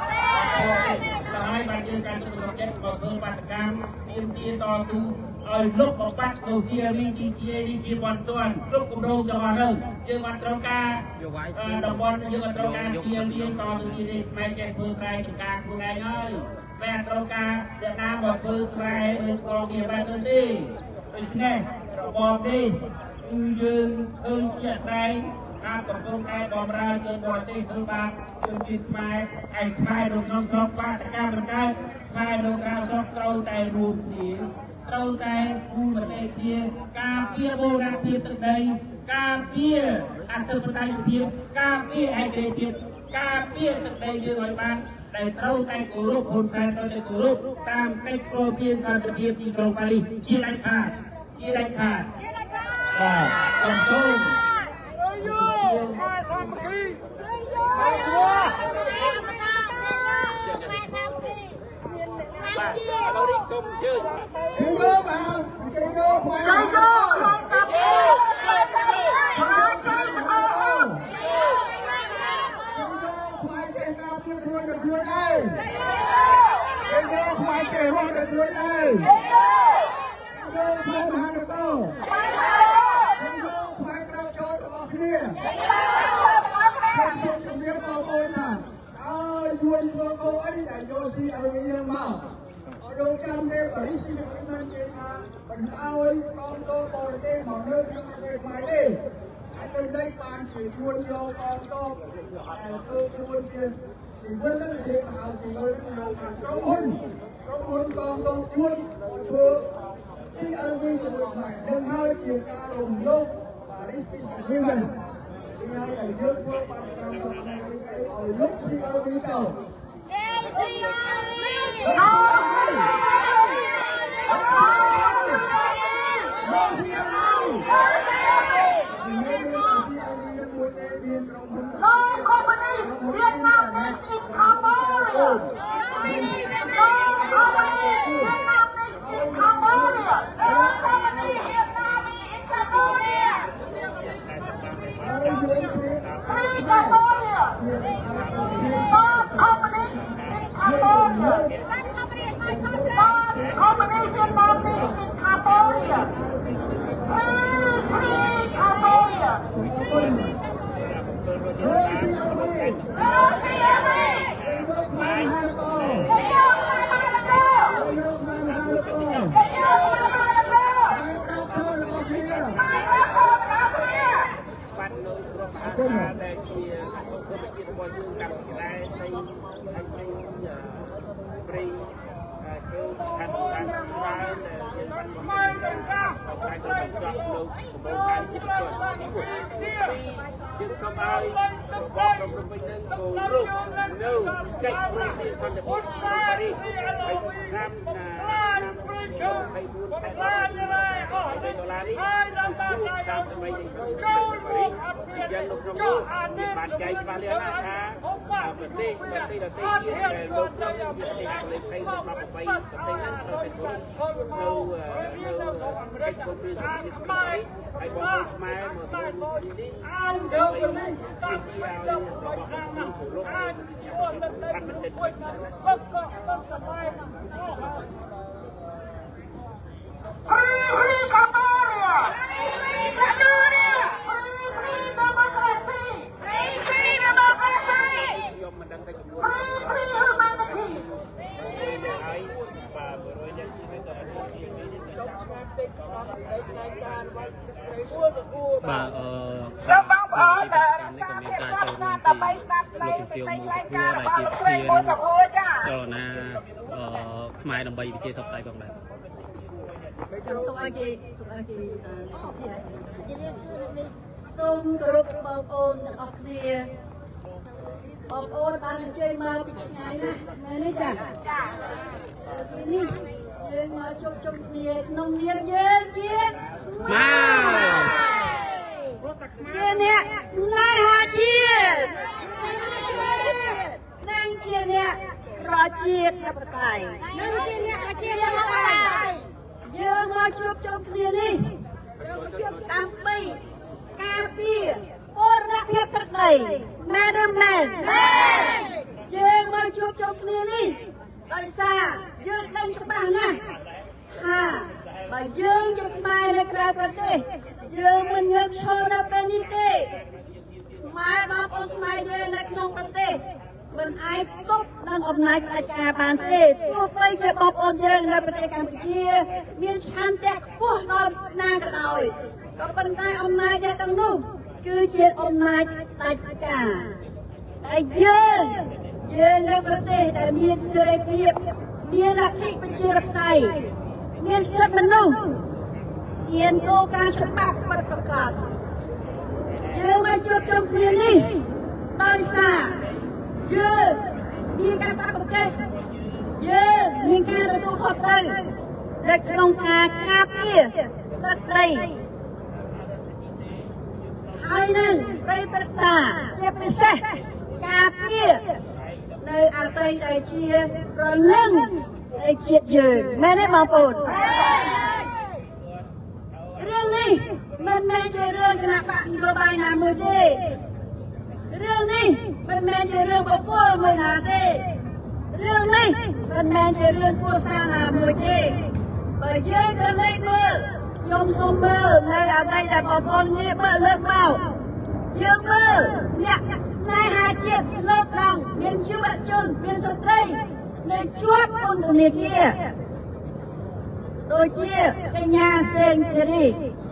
ហើយបានយើងការជិះរកចិត្តមកធ្វើបាតកម្មមានទាតទូឲ្យលុបបំបត្តិអូសៀរីទីជានេះជាបន្ទាន់គ្រប់គម្រោងទាំងអស់នោះយើងបានត្រូវការតំបន់យើងបានត្រូវការជារៀនតទៅជានេះផ្នែកចេះធ្វើស្រែចម្ការខ្លួនឯងហើយបែរត្រូវការអ្នកណាមកធ្វើស្រែឬក៏វាបែរទៅទេដូច្នេះរបបនេះគឺយើងឃើញជាក់ស្ដែងការកំពុងតែបំរើទៅបរទេសធ្វើបាបជនជាតិខ្មែរឯខ្មែរនៅក្នុងស្រុកបាតកម្មមិនកើតខ្មែរនៅក្រៅស្រុកត្រូវតែរួមគ្នាត្រូវតែគូប្រទេសជាការពារបូរណភាពទឹកដីការពារអធិបតេយ្យភាពការពារឯករាជ្យភាពការពារទឹកដីយើងឲ្យបានដែលត្រូវតែគោរពហ៊ុនសែនត្រូវតែគោរពតាមកិច្ចព្រមព្រៀងសន្តិភាពទីក្រុងប៉ារីសជាដាច់ខាតជាដាច់ខាតបាទសូមសូមយោខ្មែរសាមគ្គីហើយឈ្មោះបាទឥឡូវនេះសូមអញ្ជើញជ័យយោបាទជ័យយោខ្មែរជ័យយោខ្មែរសាមគ្គីខ្មែរជ័យទាំងអស់ខ្មែរចេះការពារខ្លួនដល់ខ្លួនឯងជ័យយោខ្មែរចេះរស់ដល់ខ្លួនឯងជ័យយោខ្មែរមហានគរជ័យយោខ្មែរក្រៅចូលទាំងអស់គ្នាខ្ញុំសូមជម្រាបបងប្អូនថាអើយយួនបងប្អូនអីដែលយកស៊ីឲ្យយើងមករងចាំទេបរិយាជាមិននិយាយថាមិនឲ្យកងទ័ពបរទេសមកលើក្នុងប្រទេសខ្មែរទេហើយទៅđâyបានជាជួនយកកងទ័ពដែលធ្វើជួនជាស៊ីវិលនឹងនិយាយថាស៊ីវិលនឹងហៅថាក្រុមហ៊ុនក្រុមហ៊ុនកងទ័ពជួនធ្វើស៊ីឲ្យវិញជាមួយខ្មែរនឹងហើយជាការរំលោភបារីពីស្ថានភាពនេះហើយដែលយើងធ្វើបាតកម្មសកម្មនេះឲ្យលុបស៊ីឲ្យវិញទៅជេស៊ីអូNo communist Vietnamese in Cambodia. No communist Vietnamese in Cambodia. No communist Vietnamese in Cambodia. Free Cambodia. No communist in Cambodia. No communist Vietnamese in Cambodia. Free, free Cambodia. Chúng không ai bỏ trong trong mình nên cầu lúc nâu cách của mình còn được một trong đi phải nam là nam phải buôn phải làm như này ở đây đô la đi đang đang từ mình châu luôn dân lúc trong nước bạn chạy và liên lạc ha vấn đề vấn đề là tây nguyên lúc đó những việc này lên thay mà phải tây năng phải có nâu nâu cách của mình như thế này hay còn một mai một số đi đi Free, free Cambodia! Free, free Cambodia! Free, free democracy! Free, free democracy! Free, free humanity! Bà ờ Các bạn bảo là này có miếng cà sao cho bay nên bay bay thì bay một bay tiêu một bay cua bay này bay chỉ bay tiền cho na ờ mai đồng bay bị chia thập tay bằng này សូមឲ្យគេសូមឲ្យគេសុខភាពជំរាបសួរនេះសូមគោរពបងប្អូនទាំងអស់គ្នាបងប្អូនបានអញ្ជើញមកពីឆ្ងាយណាស់មែនទេចាចាពេលនេះយើងមកជួបជុំគ្នាក្នុងនាមយើងជាម៉ាជាអ្នកស្នេហាជាតិនិងជាអ្នកប្រជាធិបតេយ្យនិងជាអ្នកប្រជាធិបតេយ្យយើងមកជួបជុំគ្នានេះដើម្បីការពារបូរណភាពទឹកដីមែនឬមែនយើងមកជួបជុំគ្នានេះដោយសារយើងដឹងច្បាស់ណាស់ថាបើយើងជាខ្មែរនៅក្រៅប្រទេសយើងមិនញើសឈរនៅពេលនេះទេខ្មែរបងប្អូនខ្មែរយើងនៅក្នុងប្រទេសមិនអាចទប់នឹងអំណាចផ្ដាច់ការបានទេទោះបីជាបងប្អូនយើងនៅប្រទេសកម្ពុជាមានឆន្ទៈខ្ពស់ដល់ណាក៏ដោយក៏ប៉ុន្តែអំណាចទាំងនោះគឺជាអំណាចផ្ដាច់ការតែយើងយើងនៅប្រទេសដែលមានសេរីភាពមានលទ្ធិប្រជាធិបតេយ្យមានសិទ្ធិមនុស្សមានគោលការណ៍ច្បាប់ពិតប្រាកដយើងមកជួបជុំគ្នានេះដោយសារយើងមានការតាំងប្រទេសយើងមានការទទួលខុសត្រូវនៅក្នុងការការពារទឹកដីហើយនឹងប្រៃប្រសាជាពិសេសការពារនៅអតីតដែលជាប្រលឹងនៃជាតិយើងមែនទេបងប្អូនរឿងនេះមិនមែនជារឿងគណៈបកនយោបាយណាមួយទេរឿងនេះមិនមែនជារឿងបុគ្គលមួយណាទេរឿងនេះមិនមែនជារឿងគ្រួសារណាមួយទេបើយើងក្រឡេកមើលខ្ញុំសូមមើលនៅអ្វីដែលបងប្អូនងាកមើលលើកមកយើងមើលអ្នកស្នេហាជាតិស្លូតត្រង់មានយុវជនមានស្ត្រីនៅជាប់ពន្ធនាគារដូចជាកញ្ញាសេងធីរី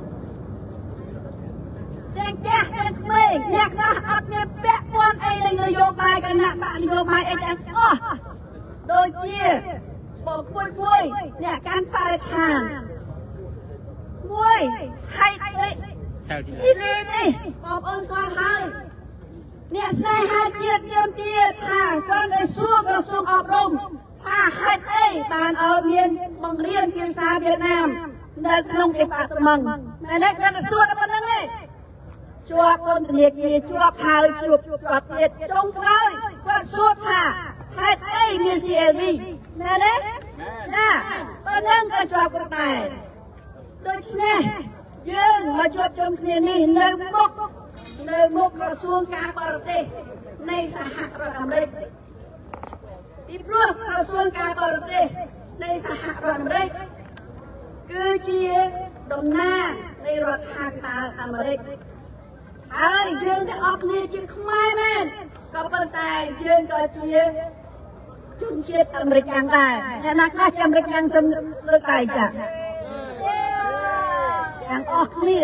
ទាំងចាស់ទាំងក្មេងអ្នកខ្លះអត់មានពាក់ព័ន្ធអីនឹងនយោបាយគណៈបកនយោបាយអីទាំងអស់ដូចជាបងគួយគួយអ្នកកាន់បរិស្ថានមួយហៃលេទីលេនេះបងប្អូនស្គាល់ហើយអ្នកស្នេហាជាតិទាមទារថាគាត់ទៅសួរក្រសួងអប់រំថាហេតុអីបានឲ្យមានបង្រៀនភាសាវៀតណាមនៅក្នុងអេប៉ាតឺម៉ង់មែនទេគាត់ទៅសួរតែប៉ុណ្្នឹងទេជាប់ពន្ធនាគារជាប់ហើយជួបគាត់ទៀតចុងក្រោយគាត់សួរថាហេតុអីមាន ซี អេល វី មែនទេណាប៉ុណ្្នឹងក៏ជាប់គាត់ដែរដូច្នេះយើងមកជួបជុំគ្នានេះនៅមុខនៅមុខក្រសួងការបរទេសនៃសហរដ្ឋអាមេរិកពីព្រោះក្រសួងការបរទេសនៃសហរដ្ឋអាមេរិកគឺជាតំណាងនៃរដ្ឋាភិបាលអាមេរិកហើយយើងទាំងអស់គ្នាជាខ្មែរមែនក៏ប៉ុន្តែយើងក៏ជាជនជាតិអាមេរិកដែរអ្នកណាខ្លះជាអាមេរិកយ៉ាងសូមលើកដៃចាទាំងអស់គ្នា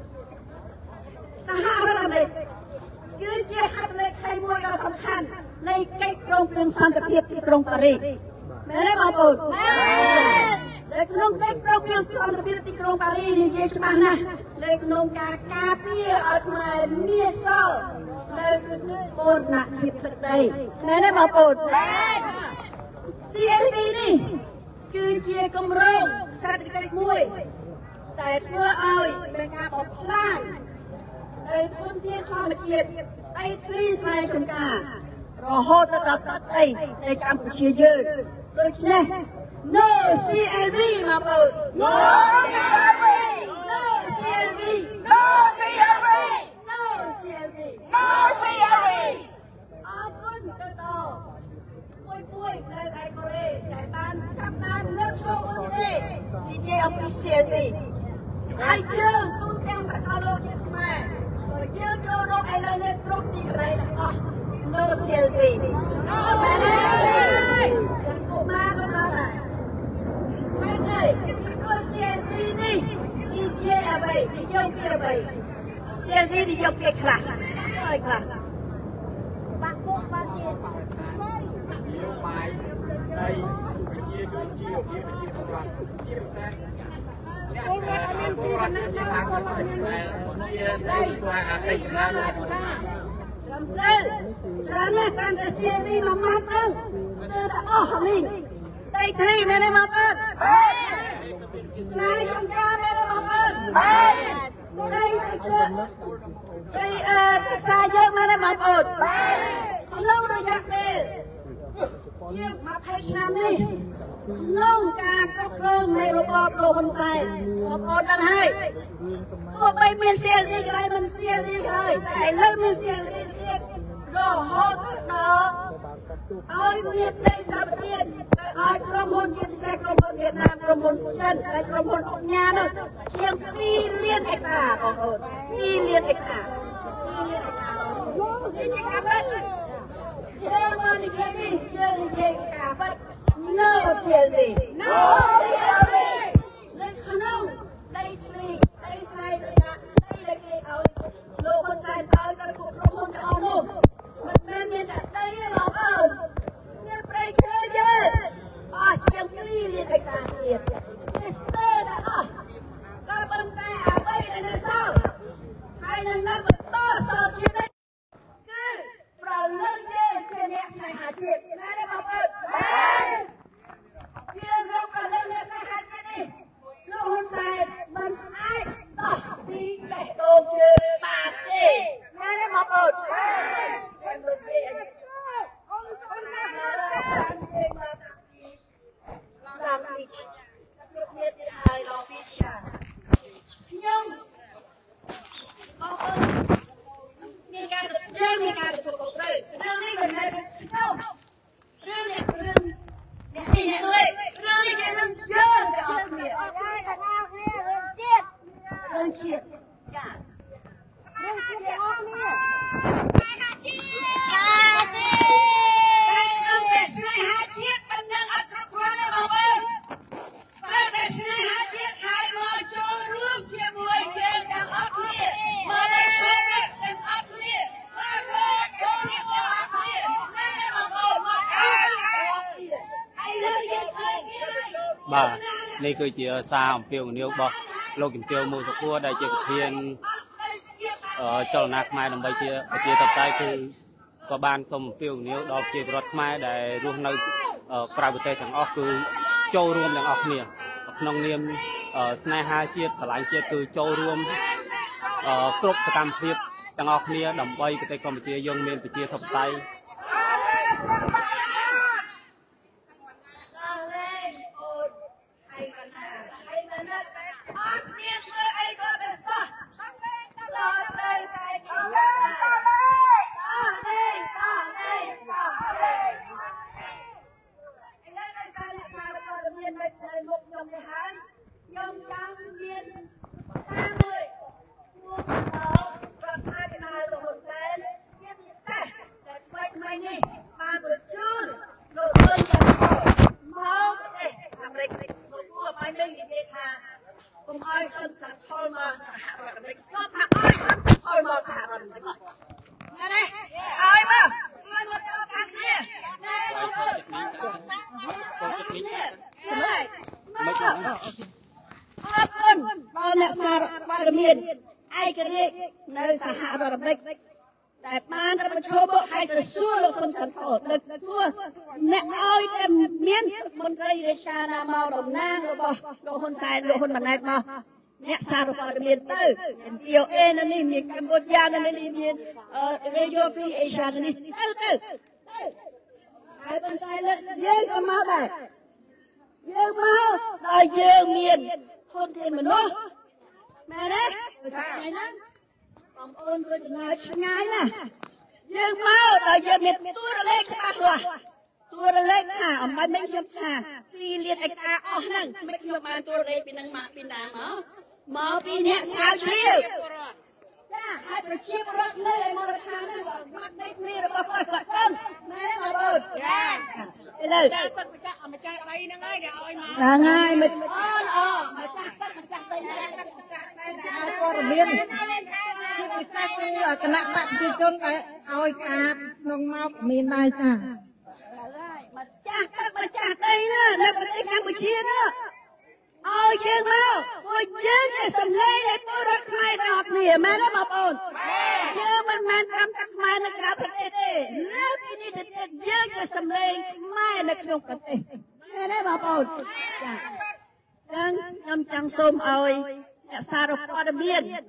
សហរដ្ឋអាមេរិកគឺជាហត្ថលេខីមួយដ៏សំខាន់នៃកិច្ចព្រមព្រៀងសន្តិភាពទីក្រុងប៉ារីសមែនទេបងប្អូនមែននៅក្នុងកិច្ចព្រមព្រៀងសន្តិភាពទីក្រុងប៉ារីសនិយាយច្បាស់ណាស់នៅក្នុងការការពារឲ្យខ្មែរមានសល់នៅបូរណភាពទឹកដីមែនទេបងប្អូនមែន ซี អេល វី នេះគឺជាគម្រោងសេដ្ឋកិច្ចមួយតែធ្វើឲ្យមានការបំផ្លាញនៅធនធានធម្មជាតិដីធ្លីស្រែចម្ការរហូតទៅដល់ទឹកដីនៃកម្ពុជាយើងដូច្នេះ No ซี អេល វី មកបង No ซี អេល វី No ซี អេល វី No ซี អេល វី No ซี អេល វី No ซี អេល វី អរគុណទៅដល់មួយមួយនៅឯកូរ៉េដែលបានចាប់ដើមលើកឈរមុនទេនិយាយអំពី ซี អេល វី ហើយយើងទូទាំងសកលលោកជាខ្មែរបើយើងចូលរកឥឡូវនេះគ្រប់ទីកន្លែងទាំងអស់ No ซี អេល វី No ซี អេល វី ទាំងកុមារក៏បានដែរហើយអីព្រោះ ซี អេល វី នេះនិយាយអ្វីនិយាយពីអ្វី ซี អេល វី និយាយពីខ្លះហើយខ្លះបាក់គុកបានជានយោបាយនៃប្រជាជនជាប្រជាប្រជាពលរដ្ឋជាពិសេសអ្នកដែលពលរដ្ឋជាខាងក្នុងដែលជាដីស្វែងអតីតកាលត្រឹមត្រូវច្រើនណាស់កាន់តែ ซี អេល វី មកមកទៅស្ទើរតែអស់នេះដីធ្លីមែនទេបងប្អូនស្រែចម្ការមែនទេបងប្អូន đây đây chưa đây xa dương mà đây mà ổn lâu rồi nhạc đi chiếc mặt hay năm đi lâu cả các rương này rồi bọt đồ con xài bọt ổn đang hay tôi bay miền xe đi cái mình xe đi rồi tại lâu miền xe đi đi rồi hốt đó ôi miền đây sao tiền ôi trong hôn chuyện xe trong hôn Việt Nam trong hôn của dân trong hôn ông nhà nữa chiếc đi liên hạch tà còn ổn đi liên hạch tà đi liên hạch tà đi nhạc cảm ơn chưa mà đi kia đi chưa đi kia cả vật no xe đi no xe đi lên khả nông đây đi đây sai đây là cái ôi lô con sai ôi cái cuộc trong hôn cho ông luôn mình bên miền đây mà ơn nên phải chơi chơi à chiếc đi liên hạch tà thiệt Mister đã à các bạn tay à bây này là sao hai lần năm to sợ chia đây cứ rồi lên trên trên nhẹ này hạt thiệt này đây bảo ơn chia rộng rồi lên lên này hạt thiệt đi lúc hôm nay mình ai to đi bẻ đồ chơi bà đi này đây bảo ơn em được đi ông ông làm gì được biết thì ai lo biết sao nhưng ông ơi mình cả được chơi mình cả được thuộc cuộc đời đương nhiên mình hay đâu đương nhiên đương nhiên thì này ơi đương nhiên là đương chơi cả học nghiệp đương chết đương chết cả đương chết học nghiệp bà đây cứ chỉ xa ông phiêu nhiều bọ lô kiểm tiêu mua sọc cua đây chỉ thiên ở cho nạc mai làm bây chia chia tập tay cứ có ban xong phiêu nhiều đó chia rót mai để luôn nơi ở private thằng óc cứ châu rùm thằng óc nè nông niêm ở nay hai chia cả lại chia từ châu rùm ở cướp cam phiệt thằng óc nè đầm bay cái tay còn chia dùng miền chia tập tay ai cái này nơi xã hội và đặc biệtแต่บ้านจะมาโชว์บอกให้จะสู้เราสมฉันโอดเลยตัวเนี่ยอ้อยแต่เมียนมันเคยได้ชาดามาดมนางเราบอกเราคนสายเราคนบันไดมาเนี่ยซาเราบอกเมียนเตอร์เดียวเอ็นนี่มีกัมพูชานั่นนี่มีเอ่อเรดิโอฟรีเอเชียนั่นนี่เตอร์เตอร์ไอ้บันไดเลยเยอะก็มาได้เยอะมาได้เยอะเมียนคนที่มันเนาะแม่เนี่ยไงนั่นông ôn tôi nói ngay nè nhưng mau là giờ miệt tôi là lên cho bạn rồi tôi là lên à ông bạn mình chấm à khi liên anh ta ở năng mình chấm bạn tôi lên bên năng mạng bên đàng mà mà bên nhẹ sao chiêu hai cái chiêu rất lên mà thằng nó bắt đấy mi rồi bắt phải phải cân mấy mà bớt đây này là ngay mình ờ ờ mà chắc mình chắc đây này có biênที่ไปสร้างคณะบัตรที่จนไปเอาไอ้ขาดลงมามีนายจ้ามาจ้าตั้งมาจ้าได้นะแล้วประเทศกัมพูชานะเอาเยอะมาโอ้ยเยอะเนี่ยสำเร็จเลยตัวรักไม่ตลอดเนี่ยแม่ได้มาปนเยอะมันมันทำตักมาในกาประเทศเองแล้วปีนี้จะเยอะเนี่ยสำเร็จไม่ในขนมประเทศแม่ได้มาปนจ้าจังยำจังส้มเอาไอ้สารพัดเบี้ยน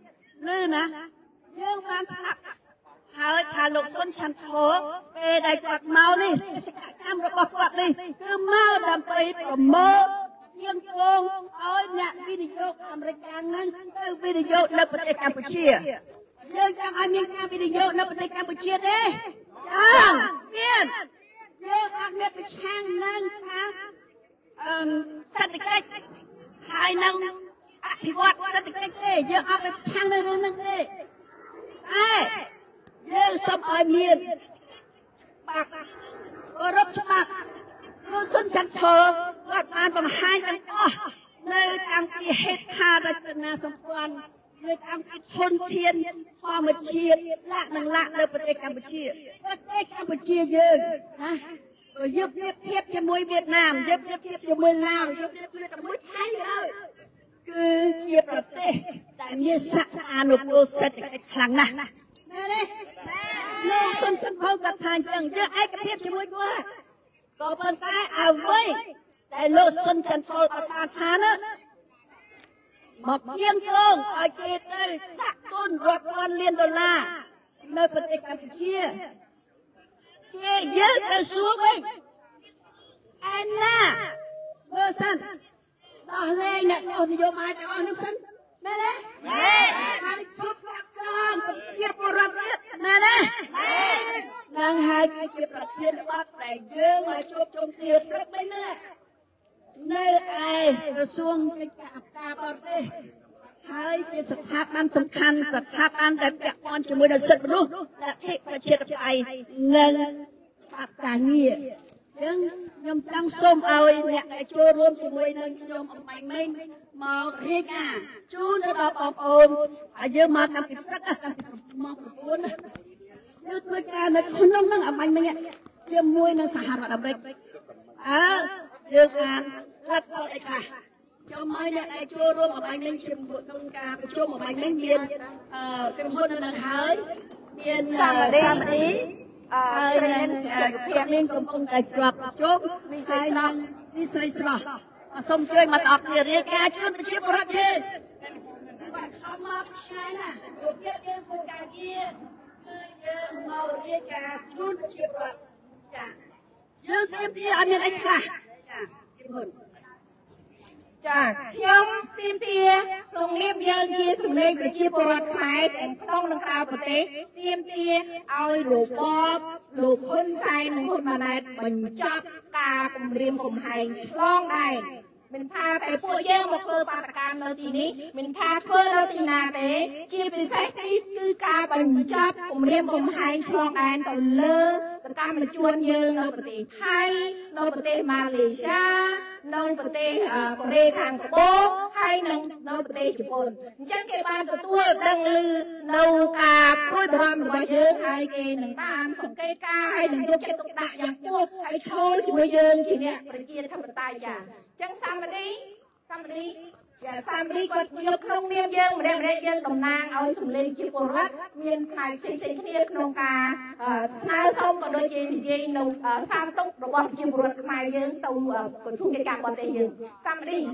លឺណាយើងបានស្ដាប់ហើយថាលោកសុនឆាន់ធរពេលដែលគាត់មកនេះសកម្មរបស់គាត់នេះគឺមកដើម្បីប្រមូលជាងគងឲ្យអ្នកវិនិយោគអាមេរិកហ្នឹងទៅវិនិយោគនៅប្រទេសកម្ពុជាយើងចង់ឲ្យមានការវិនិយោគនៅប្រទេសកម្ពុជាទេអើមានយើងអត់មានប្រឆាំងនឹងការអឺសេដ្ឋកិច្ចហើយនឹងអភិវឌ្ឍសេដ្ឋកិច្ចទេយើងអត់មានប្រឆាំងនៅរឿងហ្នឹងទេអេយើងសូមឲ្យមានបាក់គោរពច្បាប់លោកសុនចន្ទធរគាត់បានបង្ហាញទាំងអស់នៅតាំងពីហេដ្ឋារចនាសម្ព័ន្ធនៅតាំងពីធនធានធម្មជាតិលក្ខណៈលក្ខនៅប្រទេសកម្ពុជាប្រទេសកម្ពុជាយើងណាក៏យើងប្រៀបធៀបជាមួយវៀតណាមយើងប្រៀបធៀបជាមួយឡាវយើងប្រៀបធៀបជាមួយថៃហើយគឺជាប្រទេសដែលមានសក្តានុពលសេដ្ឋកិច្ចខ្លាំងណាស់ណាទេលោកសុនចន្ទភៅគាត់ថាអញ្ចឹងយើងឯកភាពជាមួយគាត់ក៏ប៉ុន្តែអ្វីដែលលោកសុនចន្ទភៅគាត់បានថាណាមកជាងគងឲ្យគេទៅដាក់ទុនរាប់ពាន់លានដុល្លារនៅប្រទេសកម្ពុជាគេយើងទៅសួរវិញឯណាមើលសិនដោះលែងអ្នកនយោបាយទាំងអស់នេះសិនមែនទេមែនហើយគ្រប់កាប់ក្រមប្រជាពលរដ្ឋទៀតមែនទេមែននឹងហើយគឺជាប្រធានបទដែលយើងមកជួបជុំគ្នាព្រឹកនេះណានៅឯក្រសួងកិច្ចការបរទេសហើយជាស្ថាប័នសំខាន់ស្ថាប័នដែលពាក់ព័ន្ធជាមួយនឹងសិទ្ធិមនុស្សលទ្ធិប្រជាធិបតេយ្យនិងបាត់ការងារអញ្ចឹងខ្ញុំចង់សូមឲ្យអ្នកដែលចូលរួមជាមួយនឹងខ្ញុំអំបញ្ញមិញមករាយការណ៍ជូនទៅដល់បងប្អូនហើយយើងមកតាំងពីព្រឹកតាំងពីម៉ោង៩យើងធ្វើការនៅក្នុងនឹងអំបញ្ញមិញជាមួយនឹងសហរដ្ឋអាមេរិកអើយើងអានលទ្ធផលឯកសារខ្ញុំឲ្យអ្នកដែលចូលរួមអំបញ្ញមិញជាមួយក្នុងការប្រជុំអំបញ្ញមិញមានអឺក្រុមហ៊ុននៅនឹងហើយមានសាមឌីហើយនឹងសុភ័ក្រមានកំពុងតែជាប់ជុំវិស័យនឹងវិស័យស្រស់សូមជួយមកដល់គ្នារាយការណ៍ជូនប្រជាពលរដ្ឋយើងបាទខំមកឆ្ងាយណាស់ពួកយើងយើងគោលការណ៍ងារគឺយើងមករាយការណ៍ជូនប្រជាពលរដ្ឋចាយើងត្រៀមទីឲ្យមានអីខ្លះចាជំនុនចាខ្ញុំទីមទាក្នុងនាមយើងជាសម្លេងប្រជាពលរដ្ឋខ្មែរទាំងក្នុងនិងក្រៅប្រទេសទីមទាឲ្យលោកបបលោកហ៊ុនសែននិងហ៊ុនម៉ាណែតបញ្ចប់ការគំរាមកំហែងឆ្លងដែនមិនថាតែពួកយើងមកធ្វើបាតកម្មនៅទីនេះមិនថាធ្វើនៅទីណាទេជាពិសេសទីគឺការបញ្ចប់គំរាមកំហែងឆ្លងដែនទៅលើសកម្មជនយើងនៅប្រទេសថៃនៅប្រទេសម៉ាឡេស៊ីនៅប្រទេសកូរ៉េខាងត្បូងហើយនិងនៅប្រទេសជប៉ុនអញ្ចឹងគេបានទទួលដឹងឮនៅការព្រួយបារម្ភរបស់យើងហើយគេនឹងតាមសង្កេតការណ៍ហើយនឹងយកចិត្តទុកដាក់យ៉ាងខ្ពស់ហើយឈរជាមួយយើងជាអ្នកប្រជាធិបតេយ្យចាអញ្ចឹងសាមឌីសាមឌីចាសាមឌីគាត់នៅក្នុងនាមយើងម្នាក់ម្នាក់យើងតំណាងឲ្យសម្លេងជាពលរដ្ឋមានផ្នែកផ្សេងផ្សេងគ្នាក្នុងការស្នើសុំក៏ដូចជានិយាយនៅសារទុករបស់ជាពលរដ្ឋខ្មែរយើងទៅក្រសួងកិច្ចការបរទេសយើងសាមឌី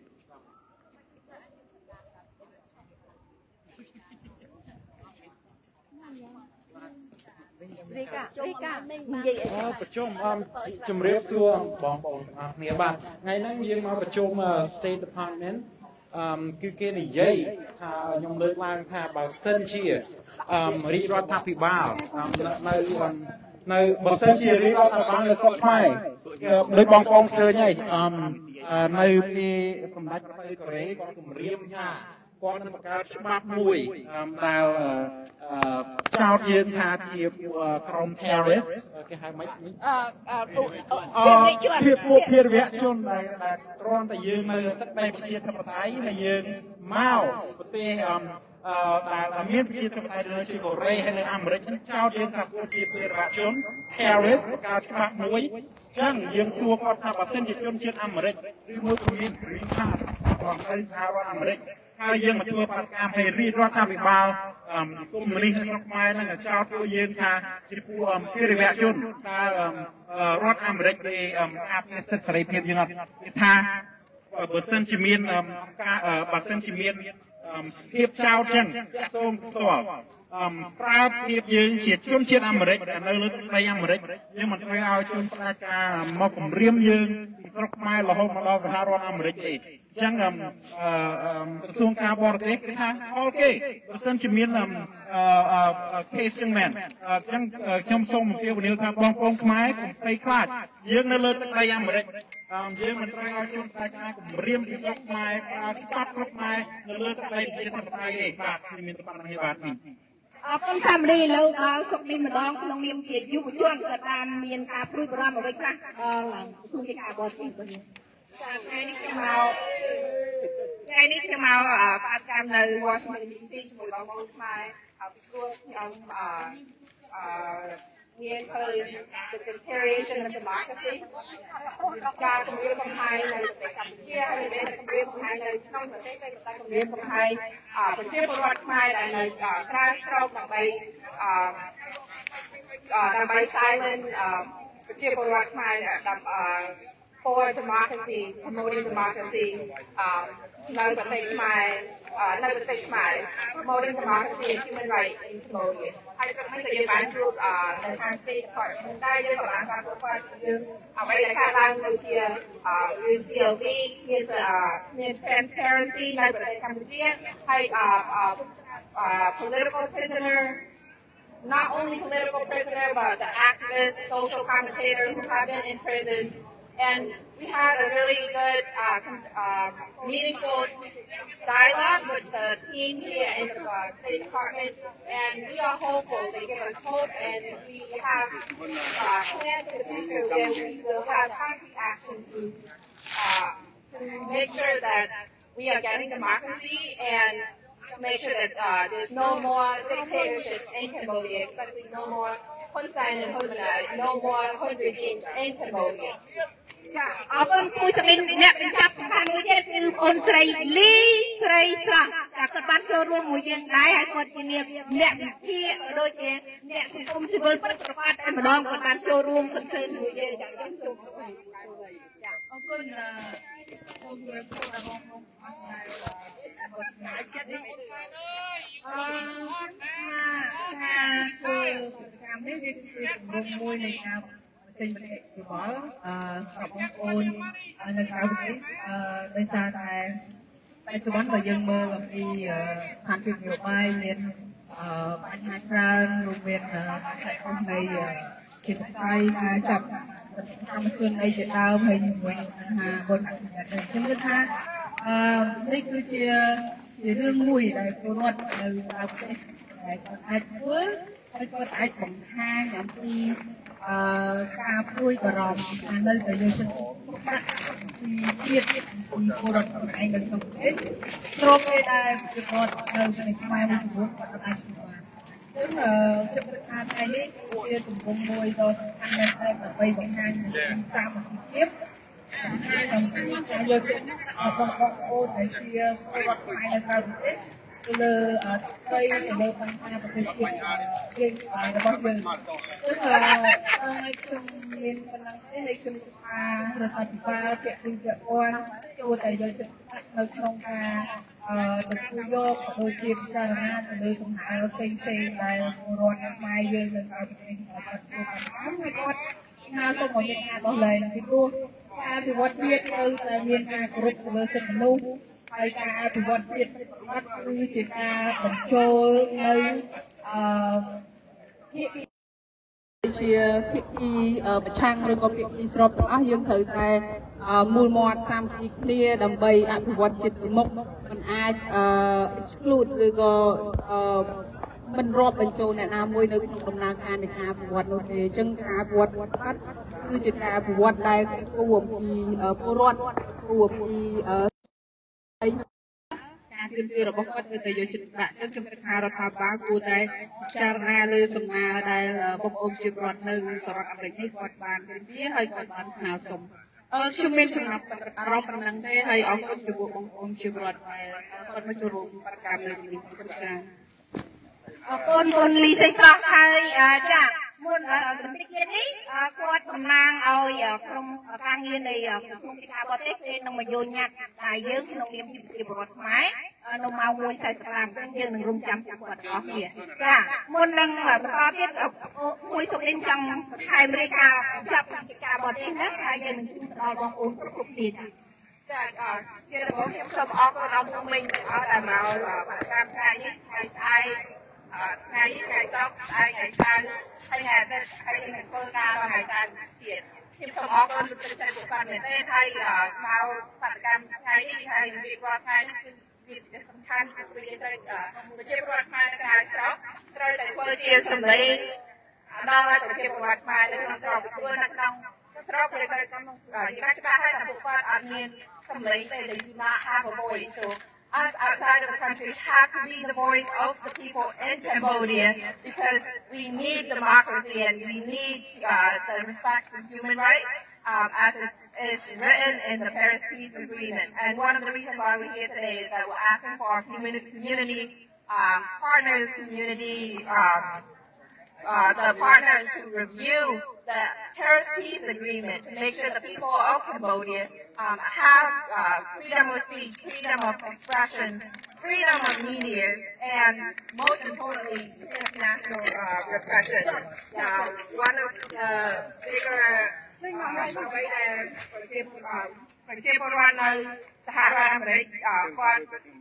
រីការីកានិយាយអឺប្រជុំអមជំរាបសួរបងប្អូនទាំងអស់គ្នាបាទថ្ងៃហ្នឹងយើងមកប្រជុំ State Department អឺគឺគេនិយាយថាខ្ញុំលើកឡើងថាបើសិនជាអឺរាជរដ្ឋាភិបាលនៅនៅបើសិនជារាជរដ្ឋាភិបាលនៅស្រុកខ្មែរដោយបងប្អូនឃើញហើយអឺនៅពីសម្ដេចព្រះកូរ៉េគាត់គម្រាមថាគាត់នឹងបង្កើតច្បាប់មួយដែលចោទយើងថាជាក្រុម terrorist គេហៅមិនអឺភាពពួកភារវជនដែលគ្រាន់តែយើងនៅទឹកដីប្រជាធិបតេយ្យហើយយើងមកប្រទេសអឺដែលមានប្រជាធិបតេយ្យនៅជាកូរ៉េហើយនៅអាមេរិកចោទយើងថាពួកជាភារវជន terrorist បង្កើតច្បាប់មួយអញ្ចឹងយើងសួរគាត់ថាបើសិនជាជនជាតិអាមេរិកឬមួយក៏មាន green card របស់ទៅសហរដ្ឋអាមេរិកហើយយើងមកធ្វើបាតកម្មឲ្យរាជរដ្ឋាភិបាលកុម្មុយនីសស្រុកខ្មែរនឹងចោទពួកយើងថាជាពួកភារវជនតើរដ្ឋអាមេរិកគេការពារសិទ្ធិសេរីភាពយើងអត់គេថាបើសិនជាមានការបើសិនជាមានភាពចោតចឹងតាក់ទងផ្ទាល់ប្រើភាពយើងជាជនជាតិអាមេរិកដែលនៅលើទឹកដីអាមេរិកយើងមិនត្រូវឲ្យជនផ្ដាច់ការមកគំរាមយើងពីស្រុកខ្មែររហូតមកដល់សហរដ្ឋអាមេរិកទេអញ្ចឹងក្រសួងការបរទេសគេថាអល់គេបើសិនជាមានcase ចឹងមែនអញ្ចឹងខ្ញុំសូមអំពាវនាវថាបងប្អូនខ្មែរកុំភ័យខ្លាចយើងនៅលើទឹកដីអាមេរិកយើងមិនត្រូវឲ្យជនផ្ដាច់ការគំរាមពីស្រុកខ្មែរប្រើច្បាប់ស្រុកខ្មែរនៅលើទឹកដីប្រជាធិបតេយ្យទេបាទខ្ញុំមានបទនេះបាទនេះអរគុណសាមរីនៅដល់សុកនេះម្ដងក្នុងនាមជាយុវជនក៏បានមានការព្រួយបារម្ភអ្វីខ្លះឡើងក្រសួងកិច្ចការបរទេសវិញចាថ្ងៃនេះខ្ញុំមកថ្ងៃនេះខ្ញុំមកផ្អាកកម្មនៅ Washington ឌី ស៊ី ជាមួយបងប្អូនខ្មែរពីព្រោះខ្ញុំអឺអឺមានឃើញ the deterioration of democracy ការគម្រាមកំហែងនៅប្រទេសកម្ពុជាហើយមានគម្រាមកំហែងនៅក្នុងប្រទេសតែគម្រាមកំហែងប្រជាពលរដ្ឋខ្មែរដែលនៅក្រៅស្រុកដើម្បីដើម្បី silent ប្រជាពលរដ្ឋខ្មែរដើម្បី for democracy promoting democracy នៅប្រទេសខ្មែរនៅប្រទេសខ្មែរ promoting democracy and human rights in Cambodia ហើយប្រសិនបើយើងបានជួបនៅខាង State Department ដែរយើងក៏បានបានប្រកាសយើងអ្វីដែលកើតឡើងដូចជា C L V មានមាន transparency នៅប្រទេសកម្ពុជាហើយ political prisoner not only political prisoner but the activists social commentators who have been in prison and we had a really good uh, uh, meaningful dialogue with the team here in the uh, State Department, and we are hopeful. They give us hope, and we have uh, plans for the future where we will have concrete action to, uh, to make sure that we are getting democracy and make sure that uh, there's no more dictatorship in Cambodia, especially no more Hun Sen and Hun Manet, no more Hun regime in Cambodia. ចាអរគុណគូជំនាញអ្នកបញ្ចប់សំខាន់មួយទៀតគឺអូនស្រីលីស្រីស្រស់ចាគាត់បានចូលរួមមួយយើងដែរហើយគាត់ជាអ្នកអ្នកវិភាគដូចជាអ្នកសង្គមស៊ីវិលពិតប្រាកដតែម្ដងគាត់បានចូលរួម concern មួយយើងចាយើងចូលចាអរគុណអរគុណរបស់បងប្អូនអរចិត្តនេះអឺការធ្វើកម្មនេះវាគឺជាទម្រង់មួយនៃការចេញមតិយោបល់អឺរបស់បងប្អូននៅក្រៅប្រទេសអឺដោយសារតែបច្ចុប្បន្នបើយើងមើលអំពីស្ថានភាពនយោបាយមានអឺបញ្ហាច្រើនរួមមានខ្សែខុសនៃជាតៃការចាប់កម្មជនអីជាដើមហើយជាមួយបញ្ហាបុណ្យអភិបាលខ្ញុំគិតថាអឺនេះគឺជាជារឿងមួយដែលពលរដ្ឋនៅក្រៅប្រទេសដែលគាត់អាចធ្វើហើយគាត់អាចបង្ហាញអំពីអឺការព្រួយបារម្ភថានៅតែយើងចិត្តដាក់ពីជាតិពីពលរដ្ឋខ្លួនឯងនៅក្នុងប្រទេសព្រមពេលដែលពលរដ្ឋនៅប្រទេសខ្មែរមួយចំនួនគាត់អាចធ្វើបានអញ្ចឹងអឺខ្ញុំគិតថាថ្ងៃនេះជាទម្រង់មួយដ៏សំខាន់មែនទែនដើម្បីបង្ហាញពីសាមគ្គីភាពដើម្បីការយកចិត្តរបស់បងប្អូនដែលជាពលរដ្ឋខ្មែរនៅក្រៅប្រទេសទៅលើស្ដីទៅលើបញ្ហាប្រទេសជាតិយើងរបស់យើងគឺខ្ញុំមានប៉ុណ្ណឹងទេហើយខ្ញុំថារដ្ឋាភិបាលពាក់ព័ន្ធពាក់ព័ន្ធចូលតែយកចិត្តនៅក្នុងការអឺទទួលយកដូចជាពិចារណាទៅលើសំណើផ្សេងផ្សេងដែលពលរដ្ឋខ្មែរយើងនៅក្រៅប្រទេសគាត់ធ្វើបានហើយគាត់ស្នើសុំឲ្យមានការដោះលែងពីព្រោះការអភិវឌ្ឍជាតិត្រូវតែមានការគោរពទៅលើសិទ្ធិមនុស្សហើយការអភិវឌ្ឍជាតិបាត់គឺជាការបញ្ចូលនៅអឺភាគីជាភាគីប្រឆាំងឬក៏ភាគីស្របទាំងអស់យើងត្រូវតែមូលមាត់សាមគ្គីគ្នាដើម្បីអភិវឌ្ឍជាតិទៅមុខមិនអាច exclude ឬក៏មិនរាប់បញ្ចូលអ្នកណាមួយនៅក្នុងដំណើរការនៃការអភិវឌ្ឍនោះទេអញ្ចឹងការអភិវឌ្ឍបាត់គឺជាការអភិវឌ្ឍដែលគូអំពីពលរដ្ឋគូអំពីការទាមទាររបស់គាត់គឺតែយកចិត្តដាក់ចឹងខ្ញុំគិតថារដ្ឋាភិបាលគួរតែពិចារណាលើសំណើដែលបងប្អូនជាពលរដ្ឋនៅសហរដ្ឋអាមេរិកនេះគាត់បានទាមទារហើយគាត់បានស្នើសុំអឺខ្ញុំមានចំណាប់អារម្មណ៍ប៉ុណ្ណឹងទេហើយអរគុណចំពោះបងប្អូនជាពលរដ្ឋដែលគាត់មកចូលរួមបដកម្មនៅទីនេះគុណចា៎អរគុណគុណលីសេស្រស់ហើយចាមុនបន្តិចទៀតនេះគាត់តំណាងឲ្យក្រុមការងារនៃក្រសួងកិច្ចការបរទេសគេនឹងមកយោញ៉ាត់តែយើងក្នុងនាមជាប្រជាពលរដ្ឋខ្មែរនៅម៉ោងមួយសាច់ប្រាំយើងនឹងរំចាំពួកគាត់ទាំងអស់គ្នាចាមុននឹងបន្តទៀតមួយសុខនេះចង់បន្ថែមរាយការណ៍ចាប់ពីកិច្ចការបរទេសណាហើយយើងនឹងជូនទៅដល់បងប្អូនគ្រប់គ្រប់គ្នាចាចាជាដំបូងខ្ញុំសូមអរគុណដល់លោកមីងទាំងអស់ដែលមកបដកម្មថ្ងៃនេះថ្ងៃស្អែកថ្ងៃនេះថ្ងៃសុក្រស្អែកថ្ងៃសៅរ៍ហើយថ្ងៃអាទិត្យហើយយើងនឹងធ្វើការថ្ងៃច័ន្ទទៀតខ្ញុំសូមអរគុណលោកចិត្តពួកគាត់មែនទេហើយមកបដកម្មថ្ងៃនេះហើយរៀបរាប់ថ្ងៃនេះគឺវាជាសំខាន់ព្រោះយើងត្រូវប្រជាពលរដ្ឋខ្មែរនៅក្រៅស្រុកត្រូវតែធ្វើជាសម្លេងដល់ប្រជាពលរដ្ឋខ្មែរនៅក្នុងស្រុកព្រោះនៅក្នុងស្រុកគេត្រូវតាមនិយាយច្បាស់ហើយថាពួកគាត់អត់មានសម្លេងទេ they do not have a voice so us outside of the country have to be the voice of the people in Cambodia because we need democracy and we need uh, the respect for human rights um, as it is written in the Paris Peace Agreement. And one of the reasons why we're here today is that we're asking for our community, community um, partners, community, um, uh, the partners to review the Paris Peace Agreement to make sure the people of Cambodia um, have uh, freedom of speech, freedom of expression, freedom of media, and most importantly, international uh, repression. Now, one of the biggerអ្វីដែលប្រជាប្រជាពលរដ្ឋនៅសហរដ្ឋអាមេរិកគាត់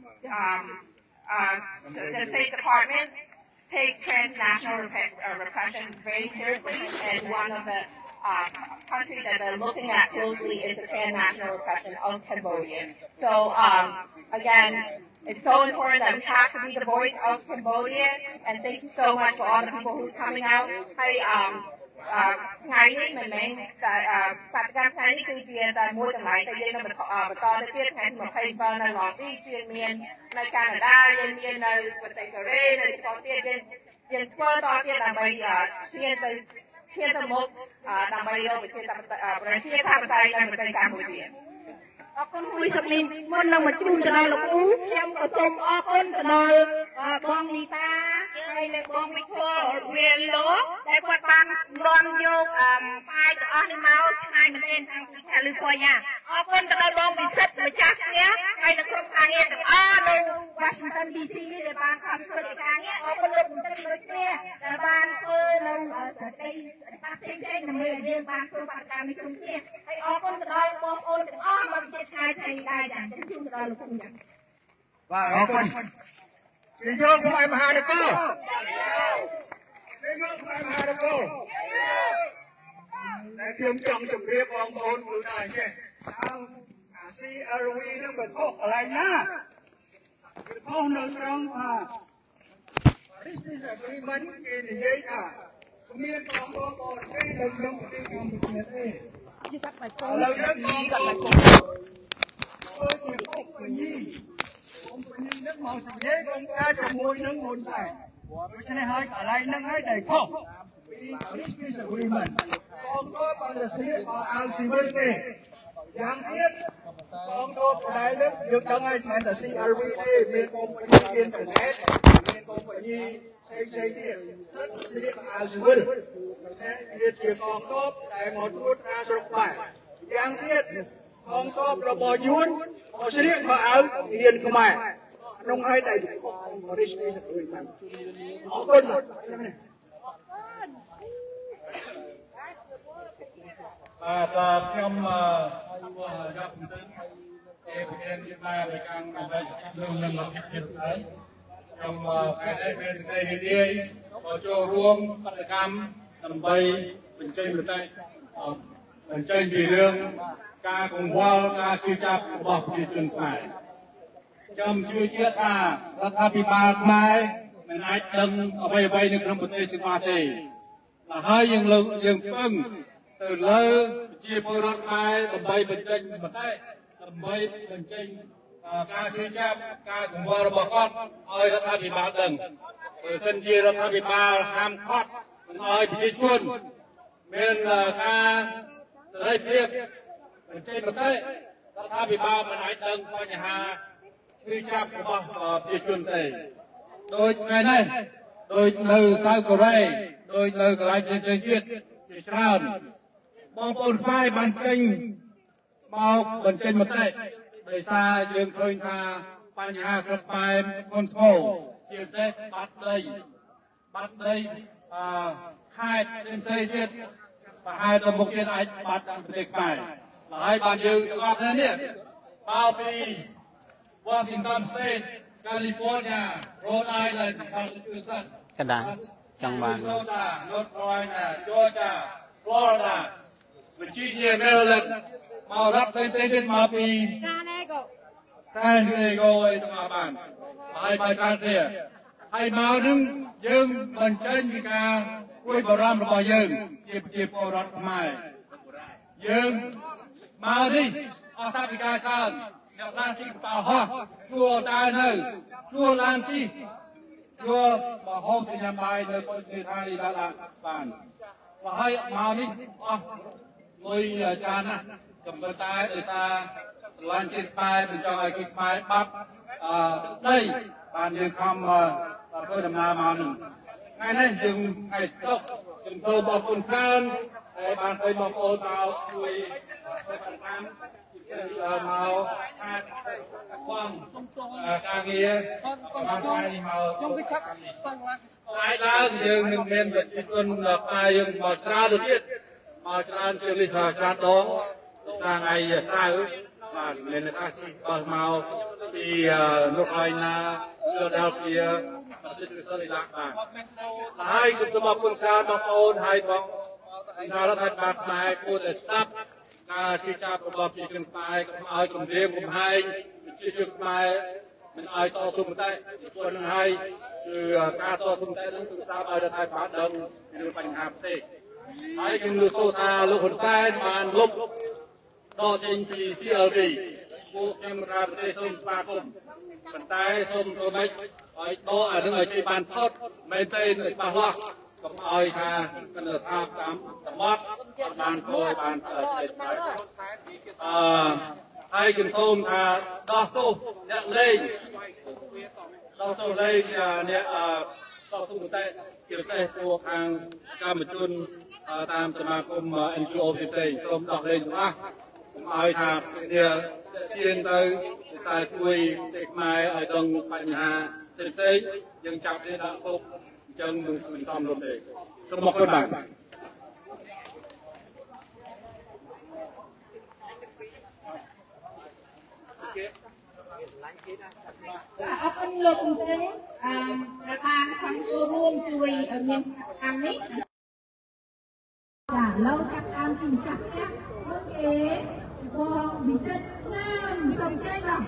the State Department take transnational repression very seriously, and one of the uh, countries that they're looking at closely is the transnational repression of Cambodia. So um, again, it's so important that we have to be the voice of Cambodia, and thank you so much for all the people who's coming out. Hi, um, ថ្ងៃនេះមិនមែនតែបដកម្មថ្ងៃនេះគឺជាតែមួយកន្លែងតែយើងនឹងបន្តទៅទៀតថ្ងៃទីยี่สิบเจ็ดនៅឡងពីជាមាននៅកាណាដាយើងមាននៅប្រទេសកូរ៉េនៅទីទៀតយើងយើងធ្វើតទៀតដើម្បីឈានទៅឈានទៅមុខដើម្បីរកប្រជាធិបតេយ្យប្រជាធិបតេយ្យនៅប្រទេសកម្ពុជាអរគុណគួយសុខនេះមុននឹងមកជួបទៅដល់លោកគ្រូខ្ញុំក៏សូមអរគុណទៅដល់បងនីតាហើយនិងបងវិធលវាឡូដែលគាត់បាននាំយកបាយទាំងអស់នេះមកឆ្ងាយមែនទែនតាំងពីខែលឺពយ៉ាអរគុណទៅដល់បងវិសិទ្ធម្ចាស់ផ្ទះហើយនិងក្រុមការងារទាំងអស់នៅ Washington ឌី ซี នេះដែលបានខំធ្វើការងារអរគុណលោកមន្ត្រីដូចគ្នាដែលបានធ្វើនៅស្តីបាត់ផ្សេងៗដើម្បីឲ្យយើងបានធ្វើបដកម្មនេះគ្រប់គ្នាហើយអរគុណទៅដល់បងប្អូនទាំងអស់មកជាឆ្ងាយថ្ងៃនេះដែរចា៎ជូនទៅដល់លោកគ្រូចា៎បាទអរគុណគេយកផ្នែកមហានគរគេយកផ្នែកមហានគរតែខ្ញុំចង់ជម្រាបបងប្អូនមើលដែរចេះតាមអា ซี អារ វី នឹងបើខុសកន្លែងណាវាខុសនៅត្រង់ថា Paris Peace Agreement គេនិយាយថាគ្មានបងប្អូនបរទេសនៅក្នុងប្រទេសកម្ពុជាទេឥឡូវយើងមកកន្លែងគោលធ្វើជាគោលបញ្ញីគោលបញ្ញីនឹងមកនិយាយក្នុងការជាមួយនឹងមុនដែរដូច្នេះហើយកន្លែងហ្នឹងហើយដែលខុសពី Paris Peace Agreement បងប្អូនបានស្លៀកមកអាវស៊ីវិលទេយ៉ាងទៀតបងប្អូនស្ដាយនេះយើងដឹងហើយមិនតែ ซี អារ វី ទេមានគោលបញ្ញីអ៊ីនធឺណិតមានគោលបញ្ញីផ្សេងៗទៀតសិតស្លៀកមកអាវស៊ីវិលតែវាជាកងទ័ពដែលមកត្រួតត្រាស្រុកខ្មែរយ៉ាងទៀតកងទ័ពរបស់យួនមកស្លៀកមកអាវហ៊ានខ្មែរក្នុងហើយតែរិះគន់ទៅតាមអរគុណបាទខ្ញុំយកបន្ទិញគេប្រធានជាបាននៃការដើម្បីនឹងនឹងមកពីទៀតហើយខ្ញុំខែនេះមានសេចក្តីរីករាយមកចូលរួមបដកម្មដើម្បីបញ្ចេញមតិបញ្ចេញពីរឿងការកង្វល់ការជឿចាប់របស់ប្រជាជនខ្មែរខ្ញុំជឿជាក់ថារដ្ឋាភិបាលខ្មែរមិនអាចដឹងអ្វីអ្វីនៅក្នុងប្រទេសទាំងអស់ទេតែហើយយើងលើកយើងពឹងទៅលើប្រជាពលរដ្ឋខ្មែរដើម្បីបញ្ចេញមតិដើម្បីបញ្ចេញការជឿចាប់ការកង្វល់របស់គាត់ឲ្យរដ្ឋាភិបាលដឹងបើសិនជារដ្ឋាភិបាលហាមឃាត់មិនឲ្យប្រជាជនមានការសេរីភាពបញ្ចេញមតិរដ្ឋាភិបាលមិនអាចដឹងបញ្ហាជឿចាប់របស់ប្រជាជនទេដូចថ្ងៃនេះដូចនៅសៅកូរ៉េដូចនៅកន្លែងផ្សេងៗទៀតជាច្រើនបងប្អូនខ្មែរបានចេញមកបញ្ចេញមតិដោយសារយើងឃើញថាបញ្ហាស្រុកប៉ែធ្ងន់ធ្ងរជាពិសេសបាត់ដីបាត់ដីអឺខេត្តផ្សេងៗទៀតប្រហែលទៅមុខទៀតអាចបាត់តាមប្រទេសខ្មែរហើយបានយើងទាំងអស់គ្នានេះមកពី Washington State California Rhode Island Massachusetts កណ្ដាលចង់បាន North Carolina Georgia Florida Virginia Maryland មករាប់ផ្សេងៗទៀតមកពី San Diego San Diego អីទាំងអស់បានហើយបើច្រើនទៀតហើយមកនឹងយើងបញ្ចេញពីការគួយបារម្ភរបស់យើងជាប្រជាពលរដ្ឋខ្មែរយើងមកនេះអស់សាវិការច្រើនអ្នកឡានជិះកប៉ាល់ហោះជួលដើរនៅជួលឡានជិះជួលមកហូបទៅញ៉ាំបាយនៅពុទ្ធនិធានីដល់បានបើហើយមកនេះអស់លុយច្រើនណាស់ក៏ប៉ុន្តែដោយសារឡានជិះខ្មែរមិនចង់ឲ្យគិតខ្មែរបាត់អឺដីបានយើងខំធ្វើដំណើរមកនឹងថ្ងៃនេះយើងថ្ងៃសុក្រជំរាបបងប្អូនច្រើនហើយបានឃើញបងប្អូនមកជួយធ្វើតាមមកអាចបងការងារបានថ្ងៃនេះមកខ្ញុំវិចារថ្ងៃឡើងយើងនឹងមានប្រជាជនខ្មែរយើងមកច្រើនទៅទៀតមកច្រើនជាងនេះច្រើនដងសាថ្ងៃសៅរ៍បាទមានឱកាសទីបោះមកពីនោះហើយណាដល់ពីប្រសិទ្ធិសិទ្ធិឡាបាទហើយខ្ញុំសូមអរគុណច្រើនបងប្អូនហើយបងសាររដ្ឋាភិបាលខ្មែរគួរតែស្ដាប់ការជឿចាប់របស់ប្រជាជនខ្មែរកុំឲ្យគំរាមកំហែងប្រជាជនខ្មែរមិនឲ្យតស៊ូមតិព្រោះនឹងហើយគឺការតស៊ូមតិនឹងគឺតាមឲ្យរដ្ឋាភិបាលដឹងពីបញ្ហាប្រទេសហើយខ្ញុំលើកសូថាលោកហ៊ុនសែនបានលុបដកចេញពី C L D ពួកខ្ញុំរដ្ឋប្រទេសសូមស្វាគមន៍ប៉ុន្តែសូមធ្វើម៉េចឲ្យដកអានឹងឲ្យជិះបានផុតមែនទេឲ្យច្បាស់លាស់កុំឲ្យថាគណៈថាតាមតំបន់បានធ្វើបានអឺហើយខ្ញុំសូមថាដោះទោសអ្នកលេងដោះទោសលេងអ្នកអឺតស៊ូតែជាពិសេសពួកខាងកម្មជនតាមសមាគម N G O ផ្សេងៗសូមដោះលែងទាំងអស់កុំឲ្យថាវាទៀនទៅវិស័យជួយប្រទេសខ្មែរឲ្យដឹងបញ្ហាផ្សេងៗយើងចាប់គ្នាដាក់គុកអញ្ចឹងមិនសមរម្យទេសូមអរគុណបាទអរគុណលោកមន្ត្រីអឺប្រធានផងចូលរួមជួយឲ្យមានខាងនេះចាលោកចាប់តាមពីម្ចាស់ផ្ទះមុនគេបងវិសិទ្ធឆ្នាំសំជ័យបង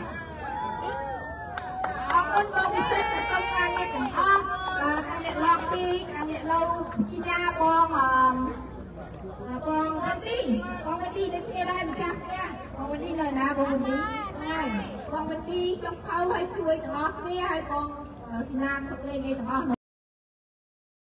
អរគុណបងវិសិទ្ធក្នុងការងារទាំងអស់ខាងអ្នកលោកពីខាងអ្នកលោកជីណាបងអឺបងវណ្ឌីបងវណ្ឌីនៅគ្នាដែរម្ចាស់ផ្ទះបងវណ្ឌីនៅណាបងវណ្ឌីបងវណ្ឌីចង់ខៅឲ្យជួយទាំងអស់គ្នាឲ្យបងស្នាមសុខលេងឯទាំងអស់